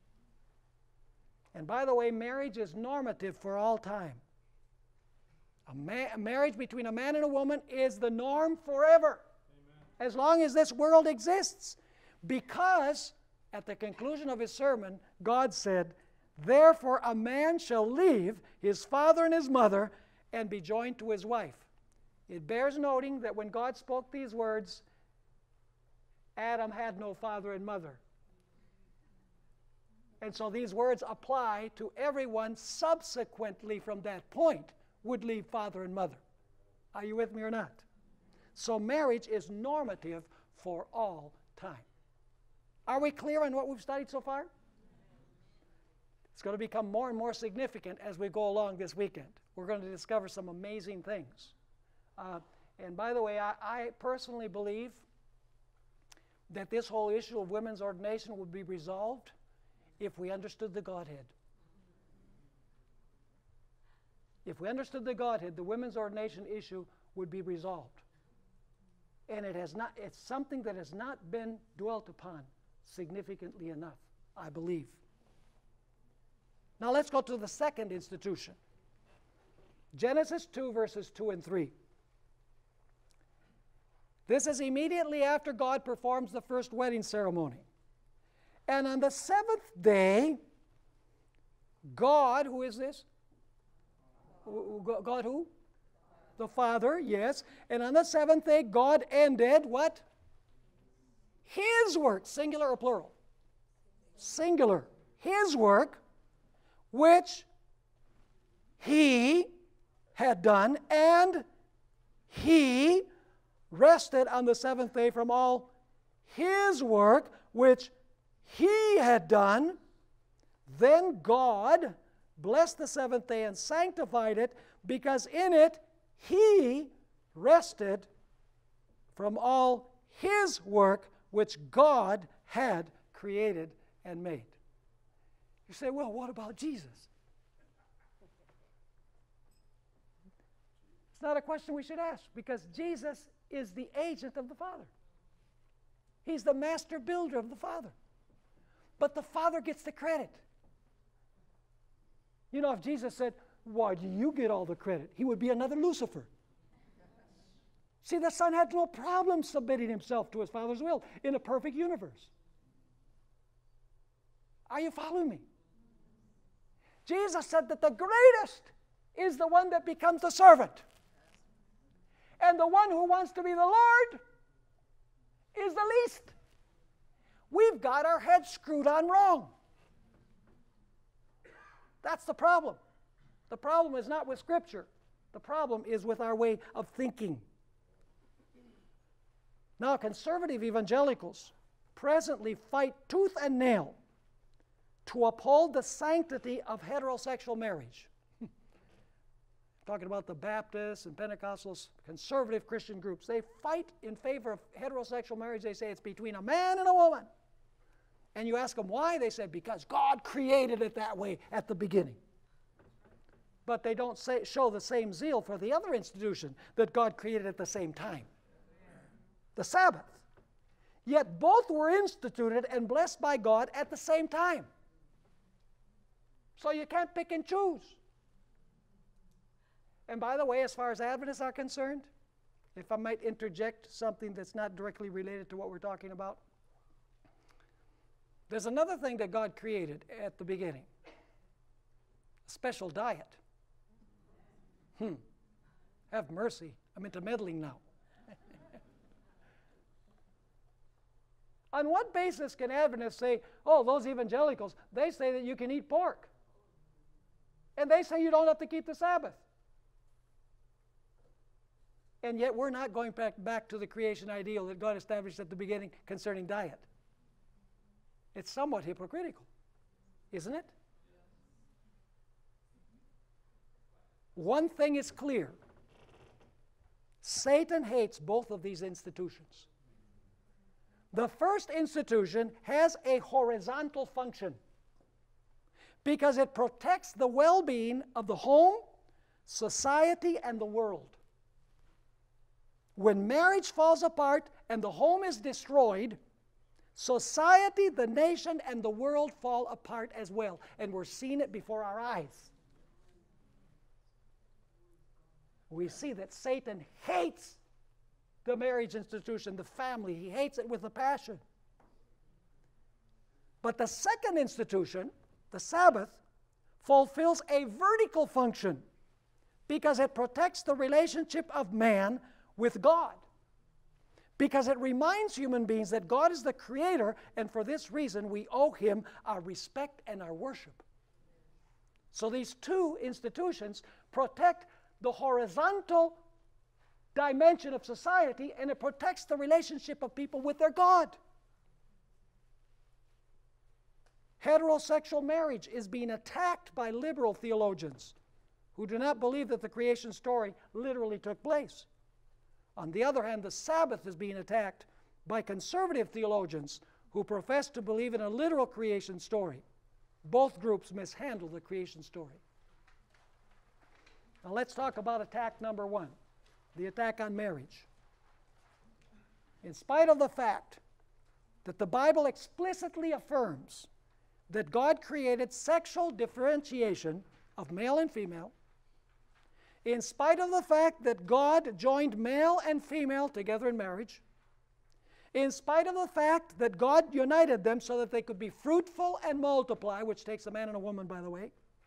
And by the way, marriage is normative for all time. A, ma a marriage between a man and a woman is the norm forever. Amen. As long as this world exists. Because at the conclusion of his sermon, God said, therefore a man shall leave his father and his mother and be joined to his wife. It bears noting that when God spoke these words, Adam had no father and mother. And so these words apply to everyone subsequently from that point would leave father and mother. Are you with me or not? So marriage is normative for all time. Are we clear on what we've studied so far? It's going to become more and more significant as we go along this weekend. We're going to discover some amazing things. Uh, and by the way, I, I personally believe that this whole issue of women's ordination would be resolved if we understood the Godhead. If we understood the Godhead, the women's ordination issue would be resolved. And it has not, it's something that has not been dwelt upon significantly enough, I believe. Now let's go to the second institution. Genesis two, verses two and three. This is immediately after God performs the first wedding ceremony. And on the seventh day, God, who is this? God who? The Father, yes. And on the seventh day, God ended what? His work, singular or plural? Singular. His work, which He had done, and He rested on the seventh day from all His work, which He had done. Then God blessed the seventh day and sanctified it, because in it He rested from all His work which God had created and made. You say, well, what about Jesus? It's not a question we should ask, because Jesus is the agent of the Father. He's the master builder of the Father. But the Father gets the credit. You know, if Jesus said, why do you get all the credit? He would be another Lucifer. See, the Son had no problem submitting himself to his Father's will in a perfect universe. Are you following me? Jesus said that the greatest is the one that becomes the servant. And the one who wants to be the Lord is the least. We've got our heads screwed on wrong. That's the problem. The problem is not with Scripture. The problem is with our way of thinking. Now, conservative evangelicals presently fight tooth and nail to uphold the sanctity of heterosexual marriage. Talking about the Baptists and Pentecostals, conservative Christian groups. They fight in favor of heterosexual marriage. They say it's between a man and a woman. And you ask them why, they say because God created it that way at the beginning. But they don't say, show the same zeal for the other institution that God created at the same time, the Sabbath. Yet both were instituted and blessed by God at the same time. So you can't pick and choose. And by the way, as far as Adventists are concerned, if I might interject something that's not directly related to what we're talking about, there's another thing that God created at the beginning. A special diet. Hmm. Have mercy. I'm into meddling now. On what basis can Adventists say, oh, those evangelicals, they say that you can eat pork. And they say you don't have to keep the Sabbath. And yet we're not going back, back to the creation ideal that God established at the beginning concerning diet. It's somewhat hypocritical, isn't it? One thing is clear. Satan hates both of these institutions. The first institution has a horizontal function because it protects the well-being of the home, society, and the world. When marriage falls apart and the home is destroyed, society, the nation, and the world fall apart as well. And we're seeing it before our eyes. We see that Satan hates the marriage institution, the family. He hates it with a passion. But the second institution, the Sabbath, fulfills a vertical function because it protects the relationship of man with God. Because it reminds human beings that God is the creator, and for this reason we owe him our respect and our worship. So these two institutions protect the horizontal dimension of society, and it protects the relationship of people with their God. Heterosexual marriage is being attacked by liberal theologians who do not believe that the creation story literally took place. On the other hand, the Sabbath is being attacked by conservative theologians who profess to believe in a literal creation story. Both groups mishandle the creation story. Now let's talk about attack number one, the attack on marriage. In spite of the fact that the Bible explicitly affirms that God created sexual differentiation of male and female, in spite of the fact that God joined male and female together in marriage, in spite of the fact that God united them so that they could be fruitful and multiply, which takes a man and a woman, by the way,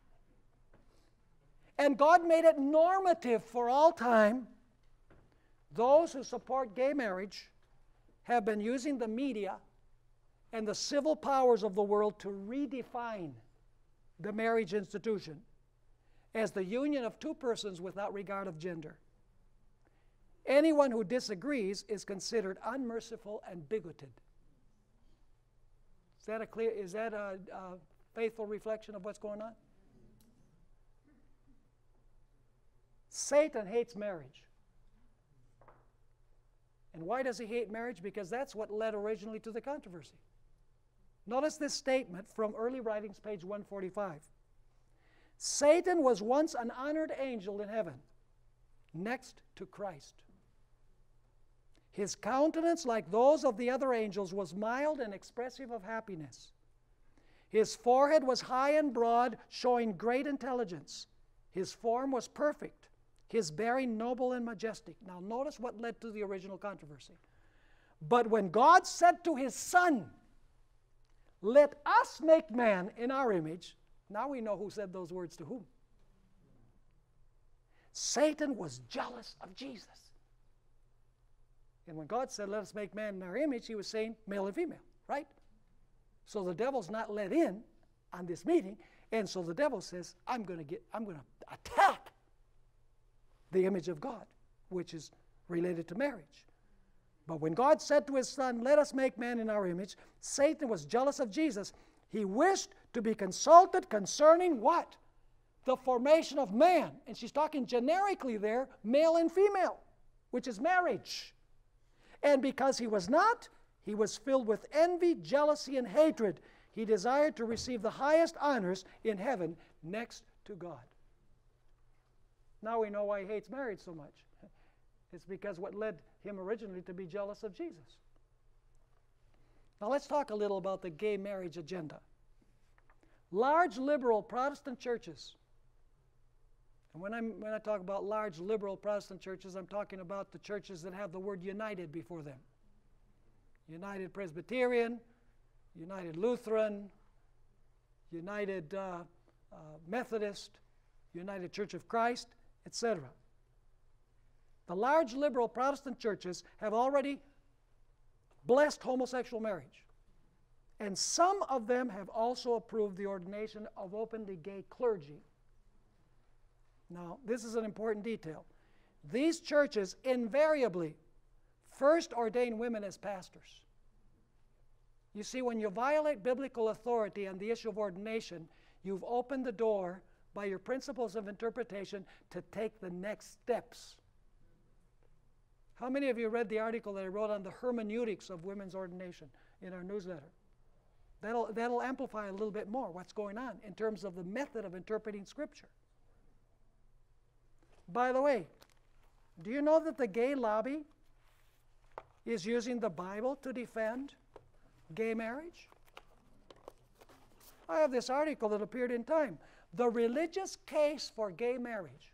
and God made it normative for all time, those who support gay marriage have been using the media and the civil powers of the world to redefine the marriage institution as the union of two persons without regard of gender. Anyone who disagrees is considered unmerciful and bigoted. Is that a clear, is that a, a faithful reflection of what's going on? Satan hates marriage. And why does he hate marriage? Because that's what led originally to the controversy. Notice this statement from early writings, page one forty-five. Satan was once an honored angel in heaven, next to Christ. His countenance, like those of the other angels, was mild and expressive of happiness. His forehead was high and broad, showing great intelligence. His form was perfect, his bearing noble and majestic. Now notice what led to the original controversy. But when God said to his Son, "Let us make man in our image," now we know who said those words to whom. Satan was jealous of Jesus. And when God said, "Let us make man in our image," he was saying male and female, right? So the devil's not let in on this meeting, and so the devil says, I'm going to get, I'm going to attack the image of God, which is related to marriage. But when God said to his Son, "Let us make man in our image," Satan was jealous of Jesus. He wished to be consulted concerning what? The formation of man. And she's talking generically there, male and female, which is marriage. And because he was not, he was filled with envy, jealousy, and hatred. He desired to receive the highest honors in heaven next to God. Now we know why he hates marriage so much. It's because what led him originally to be jealous of Jesus. Now let's talk a little about the gay marriage agenda. Large liberal Protestant churches, and when, I'm, when I talk about large liberal Protestant churches, I'm talking about the churches that have the word united before them. United Presbyterian, United Lutheran, United uh, uh, Methodist, United Church of Christ, et cetera. The large liberal Protestant churches have already blessed homosexual marriage. And some of them have also approved the ordination of openly gay clergy. Now, this is an important detail. These churches invariably first ordain women as pastors. You see, when you violate biblical authority on the issue of ordination, you've opened the door by your principles of interpretation to take the next steps. How many of you read the article that I wrote on the hermeneutics of women's ordination in our newsletter? That'll, that'll amplify a little bit more what's going on in terms of the method of interpreting Scripture. By the way, do you know that the gay lobby is using the Bible to defend gay marriage? I have this article that appeared in Time. The religious case for gay marriage.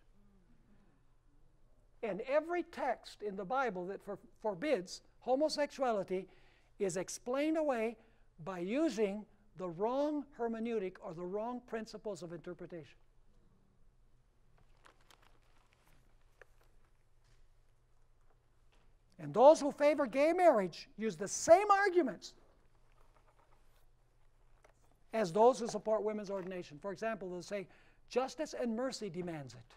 And every text in the Bible that for, forbids homosexuality is explained away by using the wrong hermeneutic or the wrong principles of interpretation. And those who favor gay marriage use the same arguments as those who support women's ordination. For example, they'll say, justice and mercy demands it.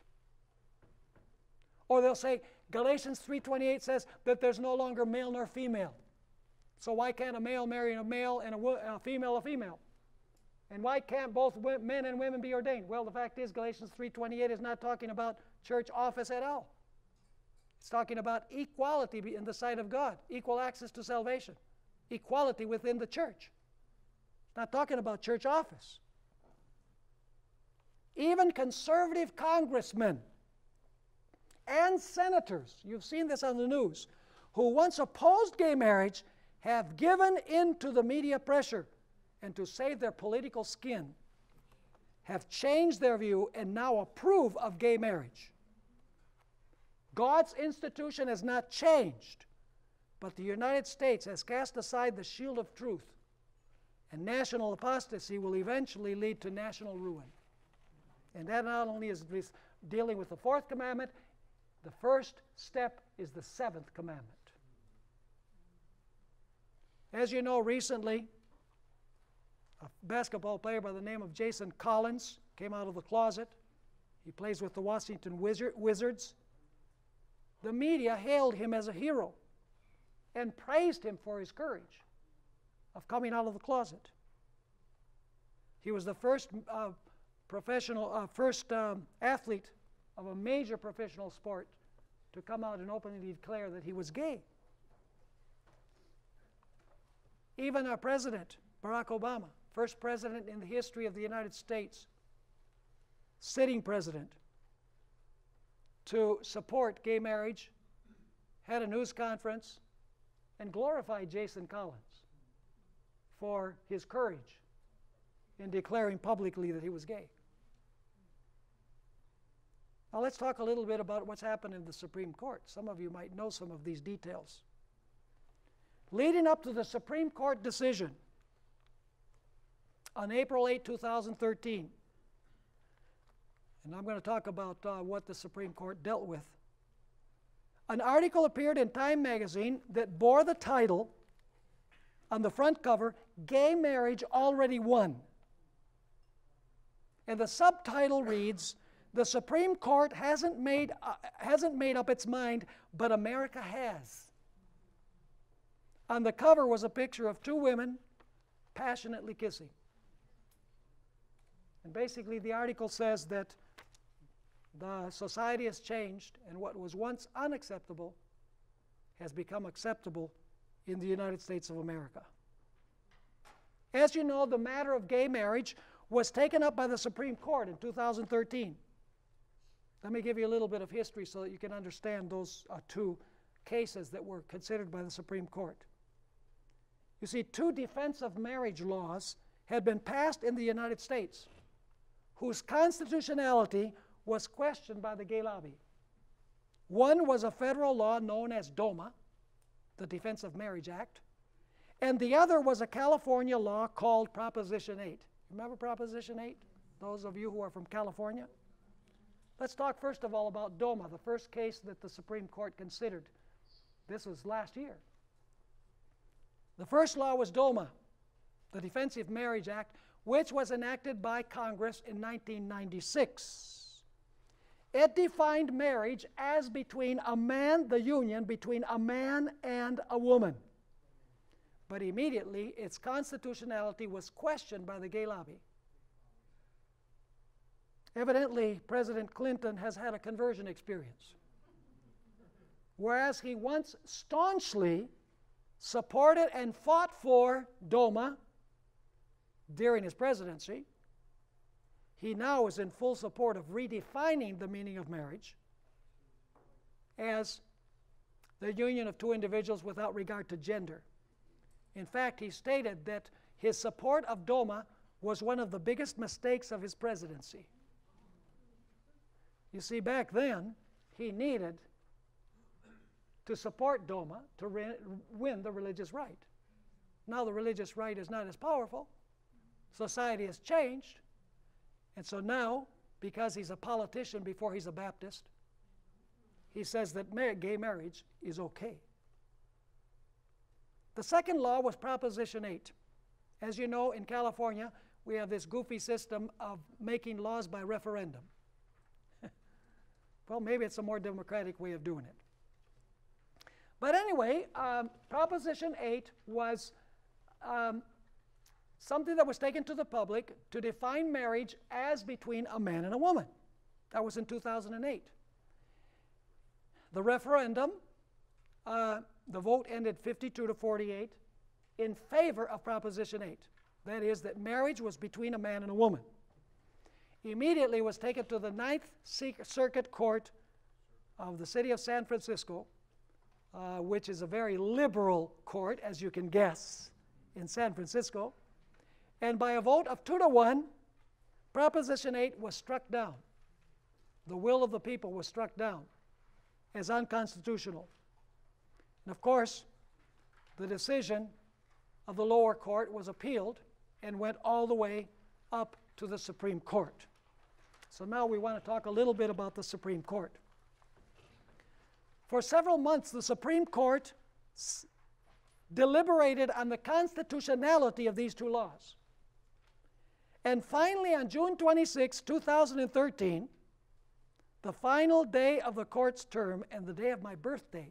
Or they'll say, Galatians three twenty-eight says that there's no longer male nor female. So why can't a male marry a male and a, a female a female? And why can't both men and women be ordained? Well, the fact is Galatians three twenty-eight is not talking about church office at all. It's talking about equality in the sight of God, equal access to salvation, equality within the church. It's not talking about church office. Even conservative congressmen and senators, you've seen this on the news, who once opposed gay marriage have given in to the media pressure and to save their political skin, have changed their view and now approve of gay marriage. God's institution has not changed, but the United States has cast aside the shield of truth, and national apostasy will eventually lead to national ruin. And that not only is dealing with the fourth commandment, the first step is the seventh commandment. As you know, recently, a basketball player by the name of Jason Collins came out of the closet. He plays with the Washington Wizards. The media hailed him as a hero and praised him for his courage of coming out of the closet. He was the first uh, professional, uh, first um, athlete of a major professional sport to come out and openly declare that he was gay. Even our president, Barack Obama, first president in the history of the United States, sitting president, to support gay marriage, had a news conference and glorified Jason Collins for his courage in declaring publicly that he was gay. Now let's talk a little bit about what's happened in the Supreme Court. Some of you might know some of these details. Leading up to the Supreme Court decision on April eighth, two thousand thirteen, and I'm going to talk about uh, what the Supreme Court dealt with, an article appeared in Time magazine that bore the title on the front cover, "Gay Marriage Already Won." And the subtitle reads, "The Supreme Court hasn't made, uh, hasn't made up its mind, but America has." On the cover was a picture of two women passionately kissing. And basically the article says that the society has changed, and what was once unacceptable has become acceptable in the United States of America. As you know, the matter of gay marriage was taken up by the Supreme Court in two thousand thirteen. Let me give you a little bit of history so that you can understand those uh, two cases that were considered by the Supreme Court. You see, two defense of marriage laws had been passed in the United States whose constitutionality was questioned by the gay lobby. One was a federal law known as DOMA, the Defense of Marriage Act, and the other was a California law called Proposition eight. Remember Proposition eight? Those of you who are from California? Let's talk first of all about DOMA, the first case that the Supreme Court considered. This was last year. The first law was DOMA, the Defense of Marriage Act, which was enacted by Congress in nineteen ninety-six. It defined marriage as between a man, the union between a man and a woman. But immediately its constitutionality was questioned by the gay lobby. Evidently, President Clinton has had a conversion experience. Whereas he once staunchly supported and fought for DOMA during his presidency, he now is in full support of redefining the meaning of marriage as the union of two individuals without regard to gender. In fact, he stated that his support of DOMA was one of the biggest mistakes of his presidency. You see, back then, he needed to support DOMA to re win the religious right. Now the religious right is not as powerful. Society has changed. And so now, because he's a politician before he's a Baptist, he says that mar gay marriage is okay. The second law was Proposition eight. As you know, in California, we have this goofy system of making laws by referendum. Well, maybe it's a more democratic way of doing it. But anyway, um, Proposition eight was um, something that was taken to the public to define marriage as between a man and a woman. That was in two thousand eight. The referendum, uh, the vote ended fifty-two to forty-eight in favor of Proposition eight. That is, that marriage was between a man and a woman. Immediately was taken to the Ninth Circuit Court of the city of San Francisco, uh, which is a very liberal court, as you can guess, in San Francisco. And by a vote of two to one, Proposition eight was struck down. The will of the people was struck down as unconstitutional. And of course, the decision of the lower court was appealed and went all the way up to the Supreme Court. So now we want to talk a little bit about the Supreme Court. For several months, the Supreme Court s- deliberated on the constitutionality of these two laws. And finally, on June twenty-sixth, two thousand thirteen, the final day of the court's term and the day of my birthday,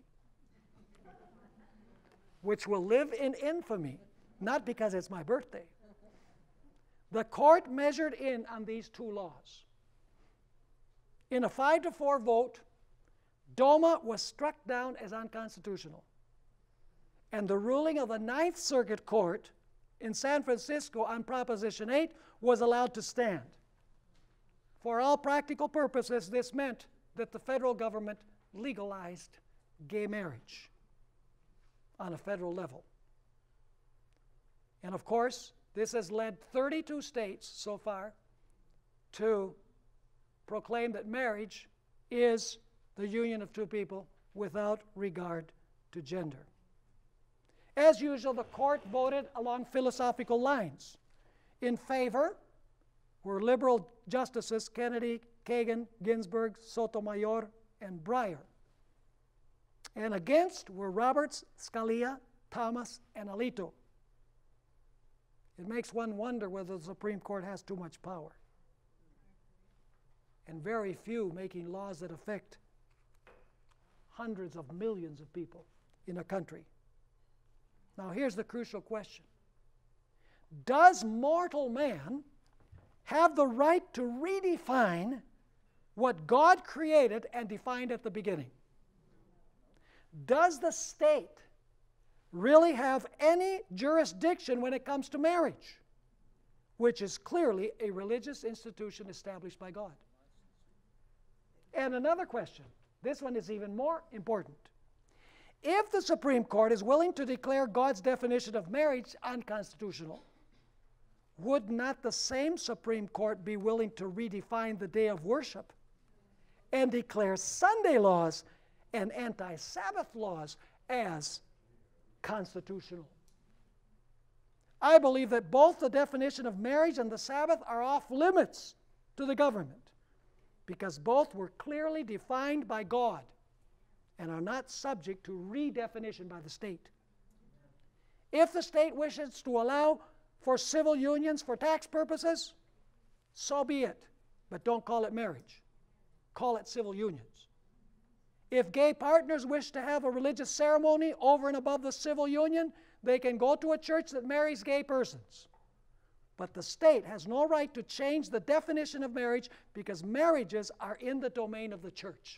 which will live in infamy, not because it's my birthday, the court measured in on these two laws. In a five to four vote, DOMA was struck down as unconstitutional. And the ruling of the Ninth Circuit Court in San Francisco on Proposition eight was allowed to stand. For all practical purposes, this meant that the federal government legalized gay marriage on a federal level. And of course, this has led thirty-two states so far to proclaim that marriage is the union of two people without regard to gender. As usual, the court voted along philosophical lines. In favor were liberal justices Kennedy, Kagan, Ginsburg, Sotomayor, and Breyer. And against were Roberts, Scalia, Thomas, and Alito. It makes one wonder whether the Supreme Court has too much power, and very few making laws that affect hundreds of millions of people in a country. Now here's the crucial question. Does mortal man have the right to redefine what God created and defined at the beginning? Does the state really have any jurisdiction when it comes to marriage, which is clearly a religious institution established by God? And another question, this one is even more important. If the Supreme Court is willing to declare God's definition of marriage unconstitutional, would not the same Supreme Court be willing to redefine the day of worship and declare Sunday laws and anti-Sabbath laws as constitutional? I believe that both the definition of marriage and the Sabbath are off limits to the government, because both were clearly defined by God and are not subject to redefinition by the state. If the state wishes to allow for civil unions for tax purposes, so be it, but don't call it marriage. Call it civil unions. If gay partners wish to have a religious ceremony over and above the civil union, they can go to a church that marries gay persons. But the state has no right to change the definition of marriage, because marriages are in the domain of the church.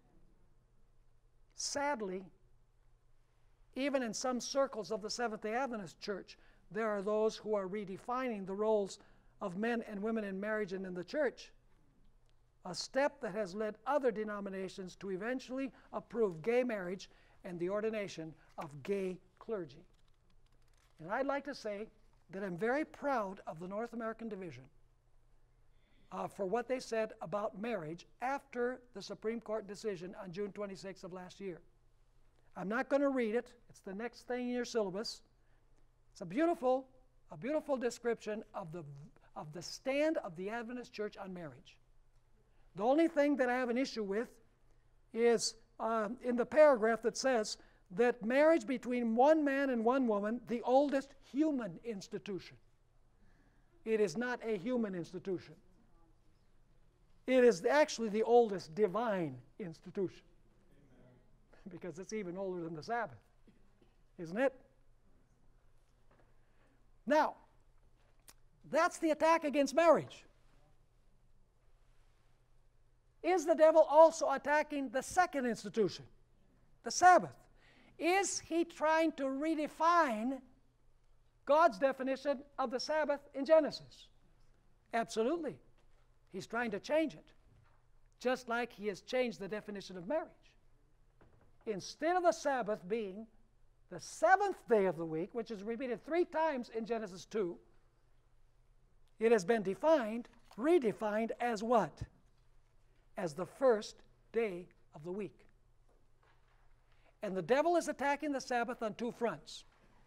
Sadly, even in some circles of the Seventh-day Adventist Church, there are those who are redefining the roles of men and women in marriage and in the church, a step that has led other denominations to eventually approve gay marriage and the ordination of gay clergy. And I'd like to say that I'm very proud of the North American Division uh, for what they said about marriage after the Supreme Court decision on June twenty-sixth of last year. I'm not going to read it. It's the next thing in your syllabus. It's a beautiful, a beautiful description of the, of the stand of the Adventist Church on marriage. The only thing that I have an issue with is um, in the paragraph that says that marriage between one man and one woman, the oldest human institution. It is not a human institution. It is actually the oldest divine institution. Because it's even older than the Sabbath, isn't it? Now, that's the attack against marriage. Is the devil also attacking the second institution, the Sabbath? Is he trying to redefine God's definition of the Sabbath in Genesis? Absolutely. He's trying to change it. just like he has changed the definition of marriage. Instead of the Sabbath being the seventh day of the week, which is repeated three times in Genesis two, it has been defined, redefined as what? As the first day of the week. And the devil is attacking the Sabbath on two fronts.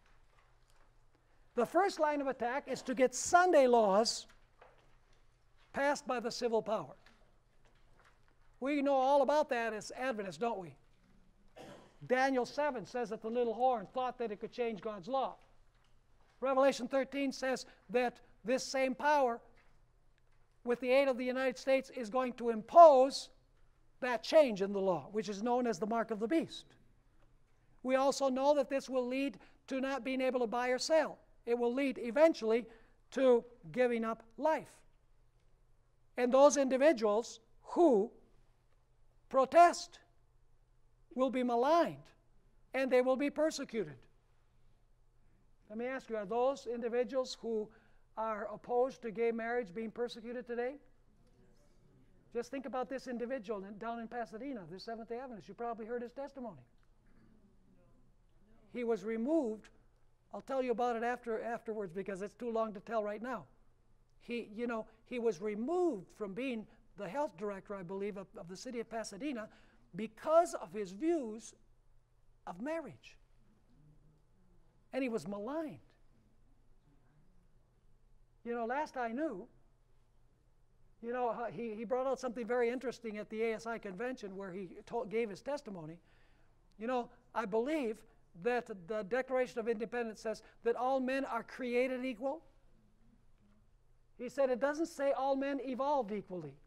The first line of attack is to get Sunday laws passed by the civil power. We know all about that as Adventists, don't we? Daniel seven says that the little horn thought that it could change God's law. Revelation thirteen says that this same power, with the aid of the United States, is going to impose that change in the law, which is known as the mark of the beast. We also know that this will lead to not being able to buy or sell. It will lead eventually to giving up life. And those individuals who protest will be maligned and they will be persecuted. Let me ask you, are those individuals who are opposed to gay marriage being persecuted today? Just think about this individual down in Pasadena, the Seventh-day Adventist. You probably heard his testimony. He was removed. I'll tell you about it after afterwards because it's too long to tell right now. He, you know, he was removed from being the health director, I believe, of, of the city of Pasadena because of his views of marriage. And he was maligned. You know, last I knew, you know, he, he brought out something very interesting at the A S I convention where he told, gave his testimony. You know, I believe that the Declaration of Independence says that all men are created equal. He said it doesn't say all men evolved equally.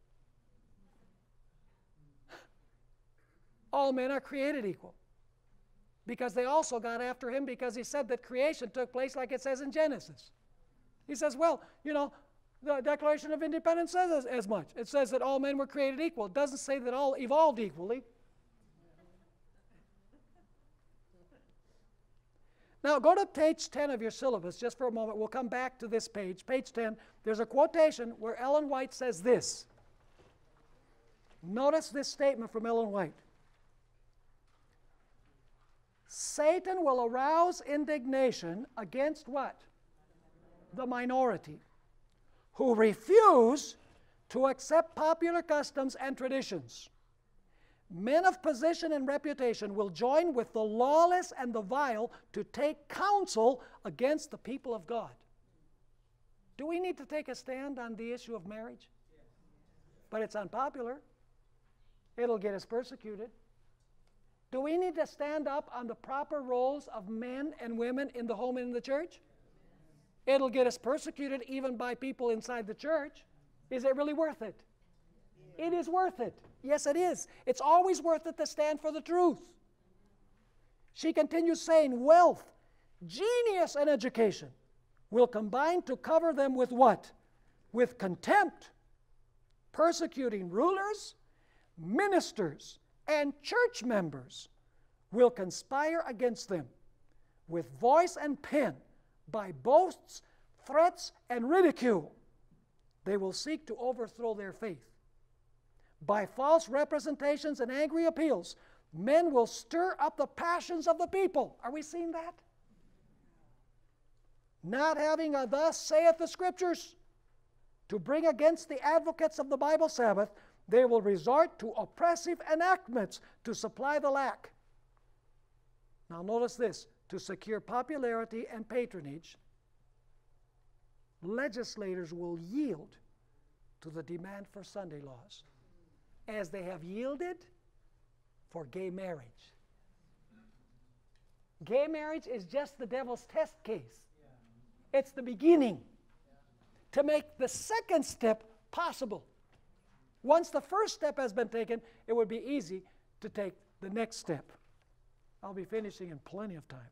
All men are created equal. Because they also got after him because he said that creation took place like it says in Genesis. He says, well, you know, the Declaration of Independence says as, as much. It says that all men were created equal. It doesn't say that all evolved equally. Now, go to page ten of your syllabus just for a moment. We'll come back to this page. Page ten, there's a quotation where Ellen White says this. Notice this statement from Ellen White. Satan will arouse indignation against what? The minority, who refuse to accept popular customs and traditions. Men of position and reputation will join with the lawless and the vile to take counsel against the people of God. Do we need to take a stand on the issue of marriage? Yes. But it's unpopular. It'll get us persecuted. Do we need to stand up on the proper roles of men and women in the home and in the church? It'll get us persecuted even by people inside the church. Is it really worth it? It is worth it. Yes, it is. It's always worth it to stand for the truth. She continues saying, wealth, genius, and education will combine to cover them with what? With contempt, persecuting rulers, ministers, and church members will conspire against them with voice and pen by boasts, threats, and ridicule. They will seek to overthrow their faith. By false representations and angry appeals, men will stir up the passions of the people. Are we seeing that? Not having a thus saith the Scriptures to bring against the advocates of the Bible Sabbath, they will resort to oppressive enactments to supply the lack. Now notice this, to secure popularity and patronage, legislators will yield to the demand for Sunday laws, as they have yielded for gay marriage. Gay marriage is just the devil's test case. It's the beginning to make the second step possible. Once the first step has been taken, it would be easy to take the next step. I'll be finishing in plenty of time.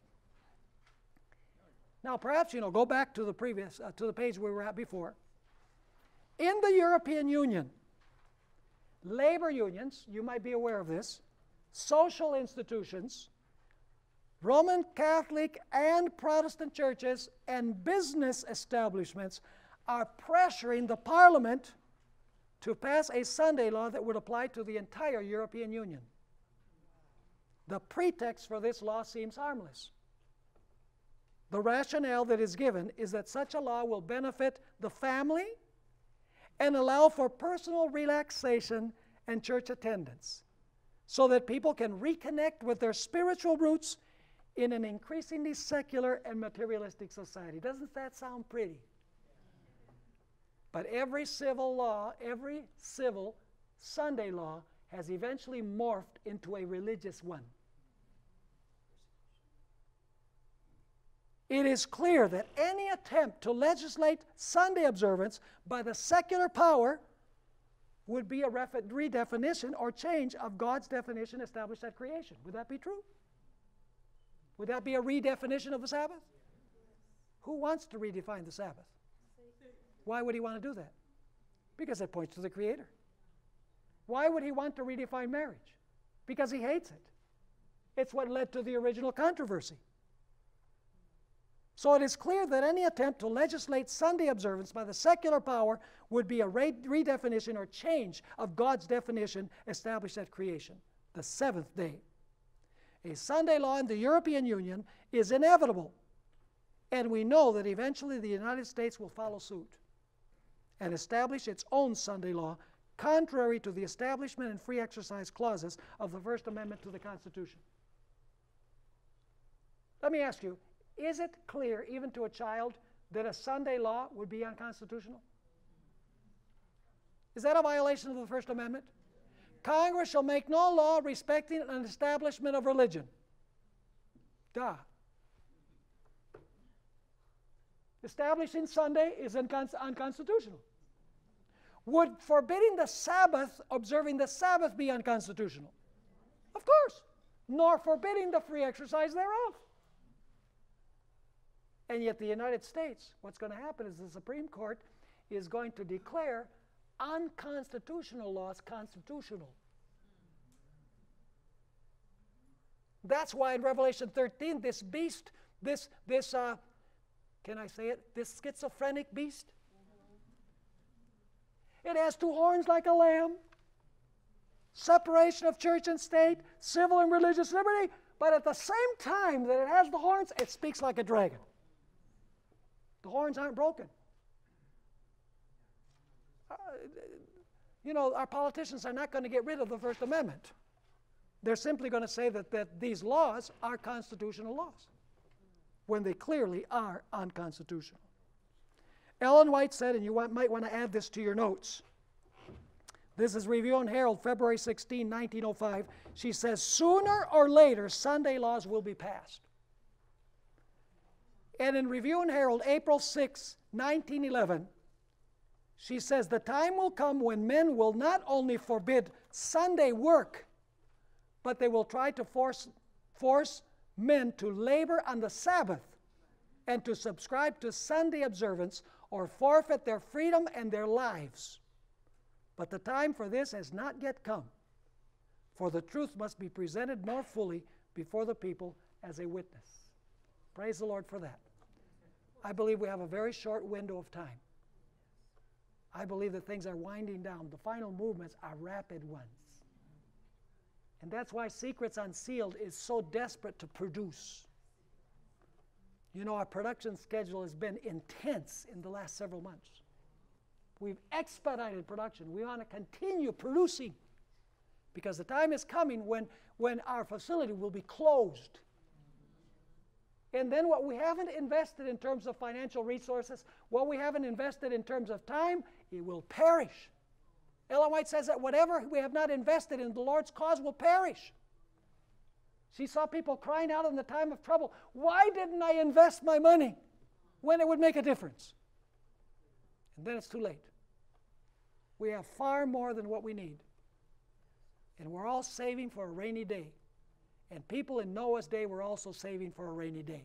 Now, perhaps, you know, go back to the previous, uh, to the page we were at before. In the European Union, labor unions, you might be aware of this, social institutions, Roman Catholic and Protestant churches, and business establishments are pressuring the Parliament to pass a Sunday law that would apply to the entire European Union. The pretext for this law seems harmless. The rationale that is given is that such a law will benefit the family and allow for personal relaxation and church attendance, so that people can reconnect with their spiritual roots in an increasingly secular and materialistic society. Doesn't that sound pretty? But every civil law, every civil Sunday law has eventually morphed into a religious one. It is clear that any attempt to legislate Sunday observance by the secular power would be a redefinition or change of God's definition established at creation. Would that be true? Would that be a redefinition of the Sabbath? Who wants to redefine the Sabbath? Why would he want to do that? Because it points to the Creator. Why would he want to redefine marriage? Because he hates it. It's what led to the original controversy. So it is clear that any attempt to legislate Sunday observance by the secular power would be a re redefinition or change of God's definition established at creation, the seventh day. A Sunday law in the European Union is inevitable, and we know that eventually the United States will follow suit and establish its own Sunday law, contrary to the establishment and free exercise clauses of the First Amendment to the Constitution. Let me ask you, is it clear, even to a child, that a Sunday law would be unconstitutional? Is that a violation of the First Amendment? Congress shall make no law respecting an establishment of religion. Duh. Establishing Sunday is uncon unconstitutional. Would forbidding the Sabbath, observing the Sabbath, be unconstitutional? Of course. Nor forbidding the free exercise thereof. And yet the United States, what's going to happen is the Supreme Court is going to declare unconstitutional laws constitutional. That's why in Revelation thirteen, this beast, this, this uh, can I say it, this schizophrenic beast, it has two horns like a lamb, separation of church and state, civil and religious liberty, but at the same time that it has the horns, it speaks like a dragon. The horns aren't broken. Uh, you know, our politicians are not going to get rid of the First Amendment. They're simply going to say that, that these laws are constitutional laws, when they clearly are unconstitutional. Ellen White said, and you want, might want to add this to your notes. This is Review and Herald, February sixteenth, nineteen oh five. She says, sooner or later, Sunday laws will be passed. And in Review and Herald, April sixth, nineteen eleven, she says, the time will come when men will not only forbid Sunday work, but they will try to force, force men to labor on the Sabbath and to subscribe to Sunday observance or forfeit their freedom and their lives. But the time for this has not yet come, for the truth must be presented more fully before the people as a witness. Praise the Lord for that. I believe we have a very short window of time. I believe that things are winding down. The final movements are rapid ones. And that's why Secrets Unsealed is so desperate to produce. You know, our production schedule has been intense in the last several months. We've expedited production. We want to continue producing because the time is coming when, when our facility will be closed. And then what we haven't invested in terms of financial resources, what we haven't invested in terms of time, it will perish. Ellen White says that whatever we have not invested in the Lord's cause will perish. She saw people crying out in the time of trouble, why didn't I invest my money when it would make a difference? And then it's too late. We have far more than what we need. And we're all saving for a rainy day. And people in Noah's day were also saving for a rainy day.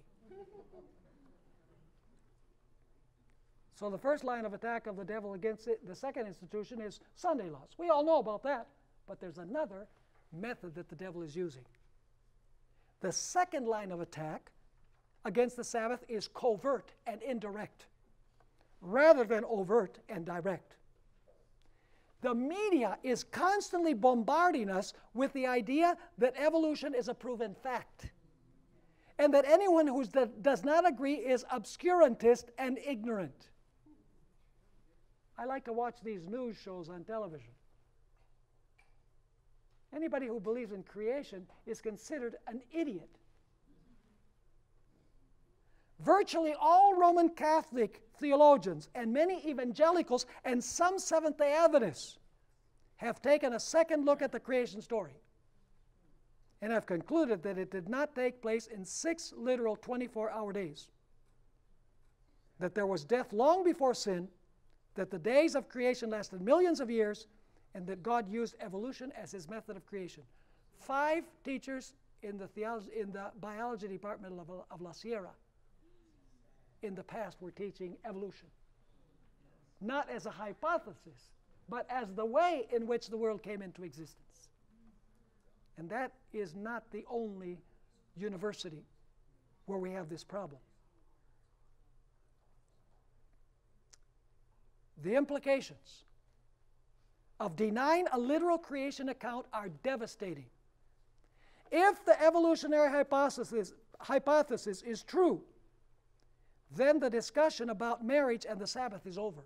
So the first line of attack of the devil against it, the second institution is Sunday laws. We all know about that, but there's another method that the devil is using. The second line of attack against the Sabbath is covert and indirect, rather than overt and direct. The media is constantly bombarding us with the idea that evolution is a proven fact, and that anyone who does not agree is obscurantist and ignorant. I like to watch these news shows on television. Anybody who believes in creation is considered an idiot. Virtually all Roman Catholic theologians and many evangelicals and some Seventh-day Adventists have taken a second look at the creation story and have concluded that it did not take place in six literal twenty-four hour days, that there was death long before sin, that the days of creation lasted millions of years, and that God used evolution as his method of creation. Five teachers in the, theology, in the biology department of, of La Sierra in the past were teaching evolution. Not as a hypothesis, but as the way in which the world came into existence. And that is not the only university where we have this problem. The implications of denying a literal creation account are devastating. If the evolutionary hypothesis, hypothesis is true, then the discussion about marriage and the Sabbath is over.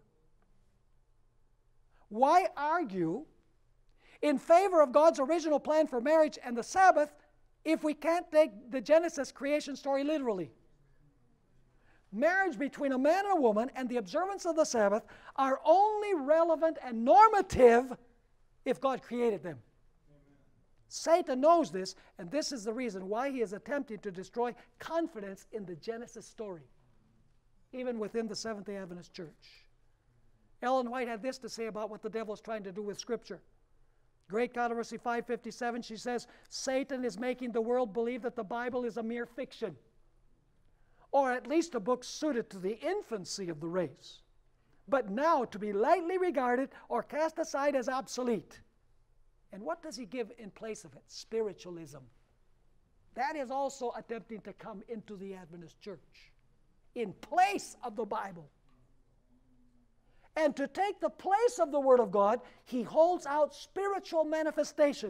Why argue in favor of God's original plan for marriage and the Sabbath if we can't take the Genesis creation story literally? Marriage between a man and a woman and the observance of the Sabbath are only relevant and normative if God created them. Amen. Satan knows this, and this is the reason why he is attempting to destroy confidence in the Genesis story, even within the Seventh-day Adventist Church. Ellen White had this to say about what the devil is trying to do with Scripture. Great Controversy five fifty-seven, she says, Satan is making the world believe that the Bible is a mere fiction, or at least a book suited to the infancy of the race, but now to be lightly regarded or cast aside as obsolete. And what does he give in place of it? Spiritualism. That is also attempting to come into the Adventist church in place of the Bible. And to take the place of the Word of God, he holds out spiritual manifestations.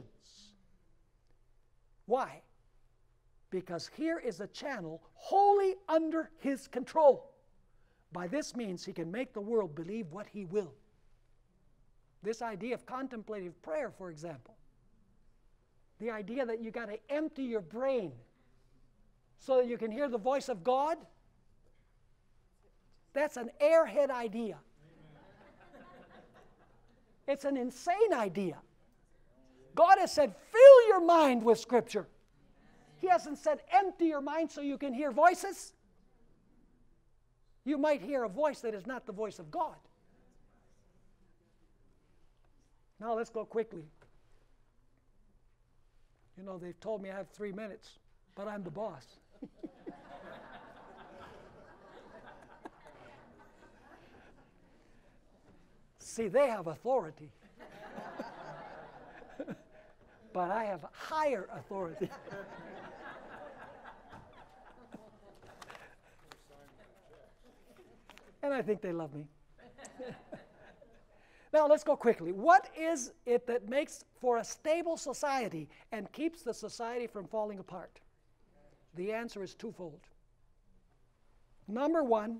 Why? Because here is a channel wholly under his control. By this means, he can make the world believe what he will. This idea of contemplative prayer, for example. The idea that you got to empty your brain so that you can hear the voice of God. That's an airhead idea. It's an insane idea. God has said, fill your mind with Scripture. He hasn't said, empty your mind so you can hear voices. You might hear a voice that is not the voice of God. Now let's go quickly. You know, they've told me I have three minutes, but I'm the boss. See, they have authority. But I have higher authority. And I think they love me. Now let's go quickly. What is it that makes for a stable society and keeps the society from falling apart? The answer is twofold. Number one,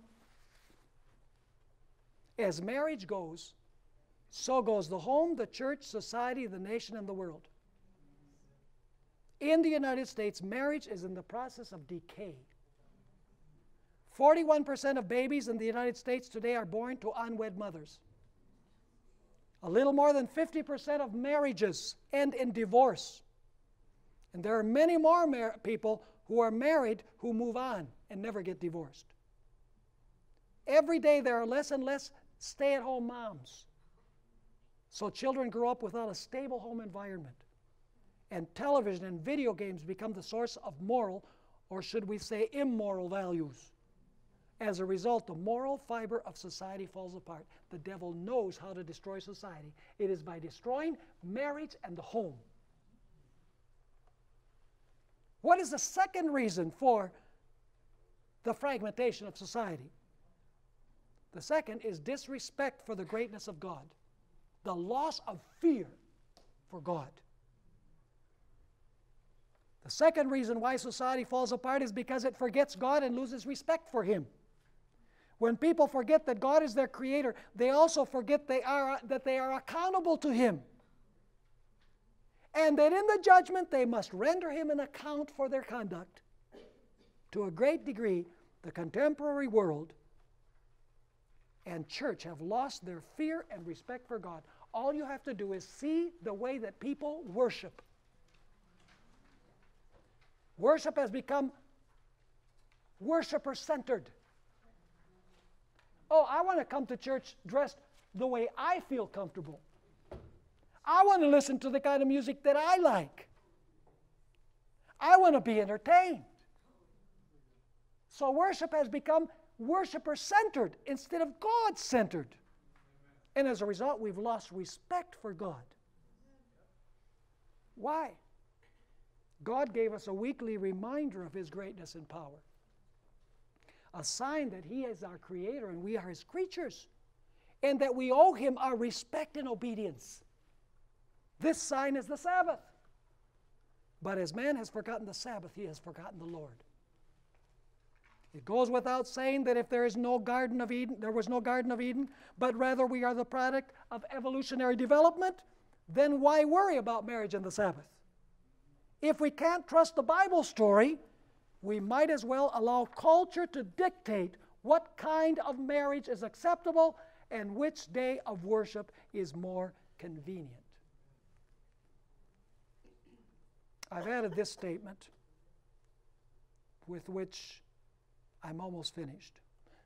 as marriage goes, so goes the home, the church, society, the nation, and the world. In the United States, marriage is in the process of decay. forty-one percent of babies in the United States today are born to unwed mothers. A little more than fifty percent of marriages end in divorce. And there are many more mar- people who are married who move on and never get divorced. Every day there are less and less stay-at-home moms. So children grow up without a stable home environment. And television and video games become the source of moral, or should we say immoral, values. As a result, the moral fiber of society falls apart. The devil knows how to destroy society. It is by destroying marriage and the home. What is the second reason for the fragmentation of society? The second is disrespect for the greatness of God. the loss of fear for God. The second reason why society falls apart is because it forgets God and loses respect for Him. When people forget that God is their creator, they also forget they are, that they are accountable to Him. And that in the judgment they must render Him an account for their conduct. To a great degree, the contemporary world and church have lost their fear and respect for God. All you have to do is see the way that people worship. Worship has become worshiper-centered. Oh, I want to come to church dressed the way I feel comfortable. I want to listen to the kind of music that I like. I want to be entertained. So worship has become worshiper-centered instead of God-centered. And as a result, we've lost respect for God. Why? God gave us a weekly reminder of His greatness and power. A sign that He is our Creator and we are His creatures. And that we owe Him our respect and obedience. This sign is the Sabbath. But as man has forgotten the Sabbath, he has forgotten the Lord. It goes without saying that if there is no Garden of Eden, there was no Garden of Eden, but rather we are the product of evolutionary development, then why worry about marriage and the Sabbath? If we can't trust the Bible story, we might as well allow culture to dictate what kind of marriage is acceptable and which day of worship is more convenient. I've added this statement with which I'm almost finished.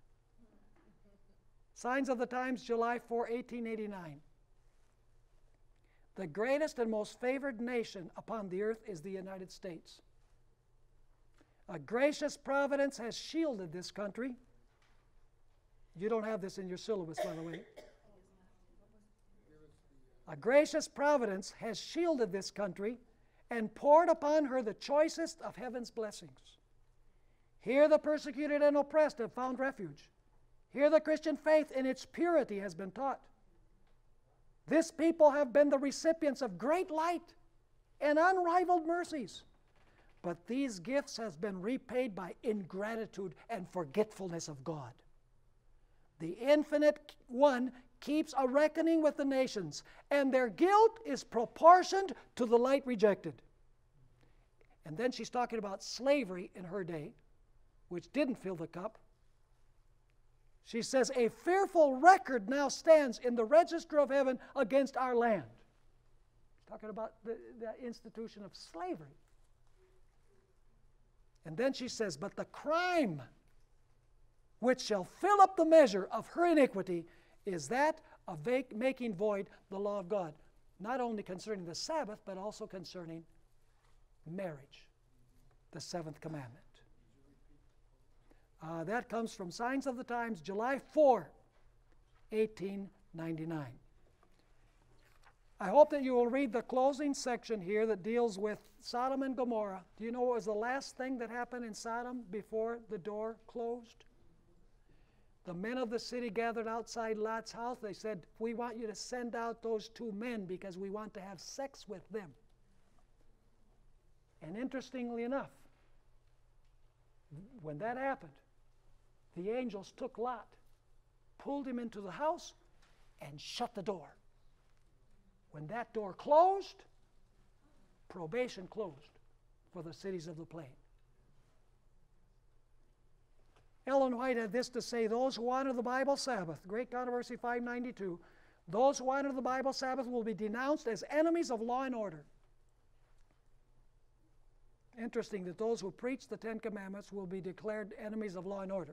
Signs of the Times, July fourth, eighteen eighty-nine. The greatest and most favored nation upon the earth is the United States. A gracious providence has shielded this country. You don't have this in your syllabus, by the way. A gracious providence has shielded this country and poured upon her the choicest of heaven's blessings. Here the persecuted and oppressed have found refuge. Here the Christian faith in its purity has been taught. This people have been the recipients of great light and unrivaled mercies. But these gifts have been repaid by ingratitude and forgetfulness of God. The Infinite One keeps a reckoning with the nations, and their guilt is proportioned to the light rejected. And then she's talking about slavery in her day, which didn't fill the cup. She says, a fearful record now stands in the register of heaven against our land. She's talking about the, the institution of slavery. And then she says, but the crime which shall fill up the measure of her iniquity is that of making void the law of God, not only concerning the Sabbath, but also concerning marriage, the seventh commandment. Uh, that comes from Signs of the Times, July fourth, eighteen ninety-nine. I hope that you will read the closing section here that deals with Sodom and Gomorrah. Do you know what was the last thing that happened in Sodom before the door closed? The men of the city gathered outside Lot's house. They said, we want you to send out those two men because we want to have sex with them. And interestingly enough, when that happened, the angels took Lot, pulled him into the house, and shut the door. When that door closed, probation closed for the cities of the plain. Ellen White had this to say, those who honor the Bible Sabbath, Great Controversy five ninety-two, those who honor the Bible Sabbath will be denounced as enemies of law and order. Interesting that those who preach the Ten Commandments will be declared enemies of law and order.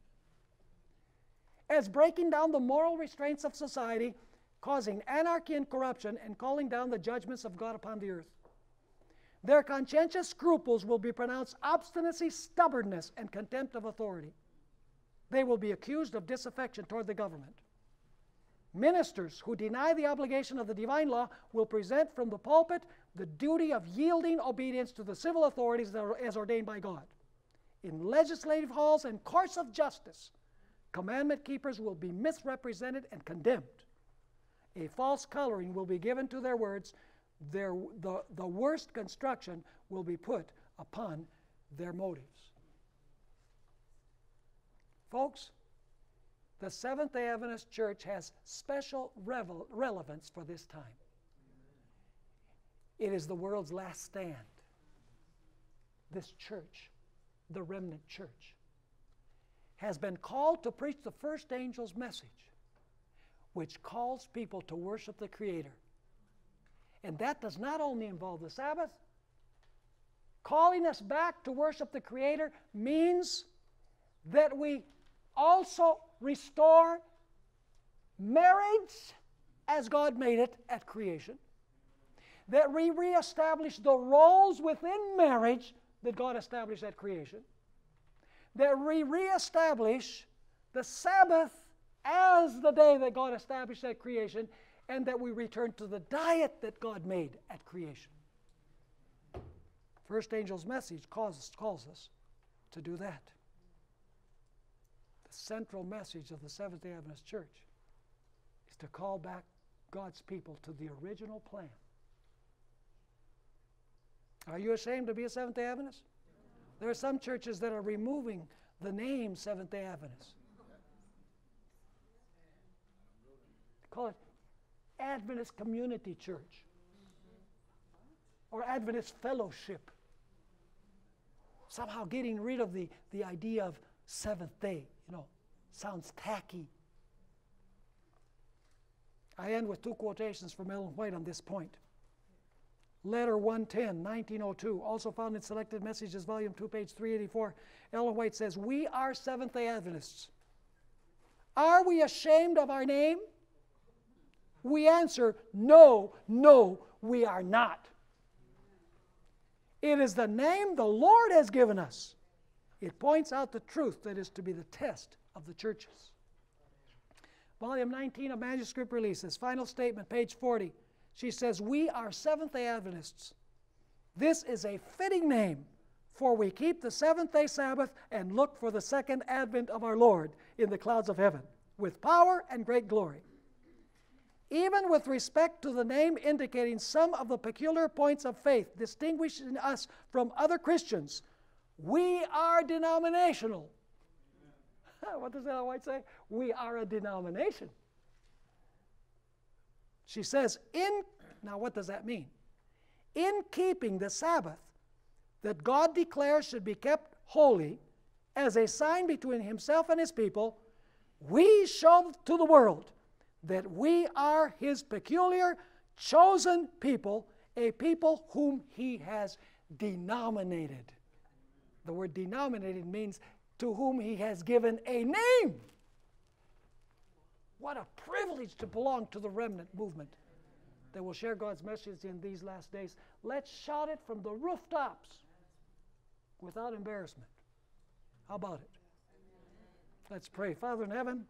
As breaking down the moral restraints of society, causing anarchy and corruption, and calling down the judgments of God upon the earth. Their conscientious scruples will be pronounced obstinacy, stubbornness, and contempt of authority. They will be accused of disaffection toward the government. Ministers who deny the obligation of the divine law will present from the pulpit the duty of yielding obedience to the civil authorities that are as ordained by God. In legislative halls and courts of justice, commandment keepers will be misrepresented and condemned. A false coloring will be given to their words. Their, the, the worst construction will be put upon their motives. Folks, the Seventh-day Adventist Church has special revel, relevance for this time. It is the world's last stand. This church, the remnant church, has been called to preach the first angel's message, which calls people to worship the Creator. And that does not only involve the Sabbath. Calling us back to worship the Creator means that we also restore marriage as God made it at creation. That we reestablish the roles within marriage that God established at creation. That we reestablish the Sabbath as the day that God established at creation, and that we return to the diet that God made at creation. First angel's message calls, calls us to do that. The central message of the Seventh-day Adventist Church is to call back God's people to the original plan. Are you ashamed to be a Seventh-day Adventist? There are some churches that are removing the name Seventh-day Adventist. Call it Adventist Community Church or Adventist Fellowship. Somehow getting rid of the, the idea of seventh day, you know, sounds tacky. I end with two quotations from Ellen White on this point. Letter one ten, nineteen oh two, also found in Selected Messages, Volume two, page three eighty-four. Ellen White says, "We are Seventh-day Adventists. Are we ashamed of our name? We answer, no, no, we are not. It is the name the Lord has given us. It points out the truth that is to be the test of the churches." Volume nineteen of Manuscript Releases, final statement, page forty. She says, "We are Seventh-day Adventists. This is a fitting name, for we keep the seventh-day Sabbath and look for the second advent of our Lord in the clouds of heaven, with power and great glory. Even with respect to the name indicating some of the peculiar points of faith distinguishing us from other Christians, we are denominational." What does Ellen White say? We are a denomination. She says, in, now what does that mean? In keeping the Sabbath that God declares should be kept holy as a sign between Himself and His people, we show to the world that we are His peculiar, chosen people, a people whom He has denominated. The word denominated means to whom He has given a name. What a privilege to belong to the remnant movement that will share God's message in these last days. Let's shout it from the rooftops without embarrassment. How about it? Let's pray. Father in heaven,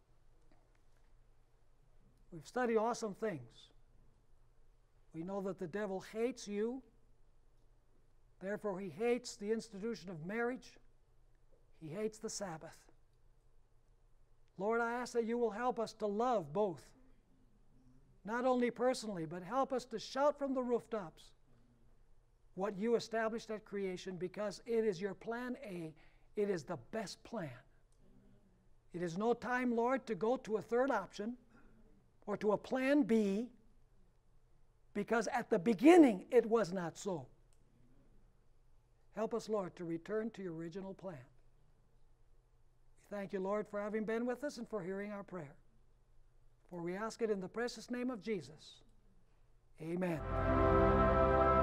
we've studied awesome things. We know that the devil hates you. Therefore, he hates the institution of marriage. He hates the Sabbath. Lord, I ask that you will help us to love both. Not only personally, but help us to shout from the rooftops what you established at creation, because it is your plan A. It is the best plan. It is no time, Lord, to go to a third option or to a plan B, because at the beginning it was not so. Help us, Lord, to return to your original plan. We thank you, Lord, for having been with us and for hearing our prayer. For we ask it in the precious name of Jesus. Amen.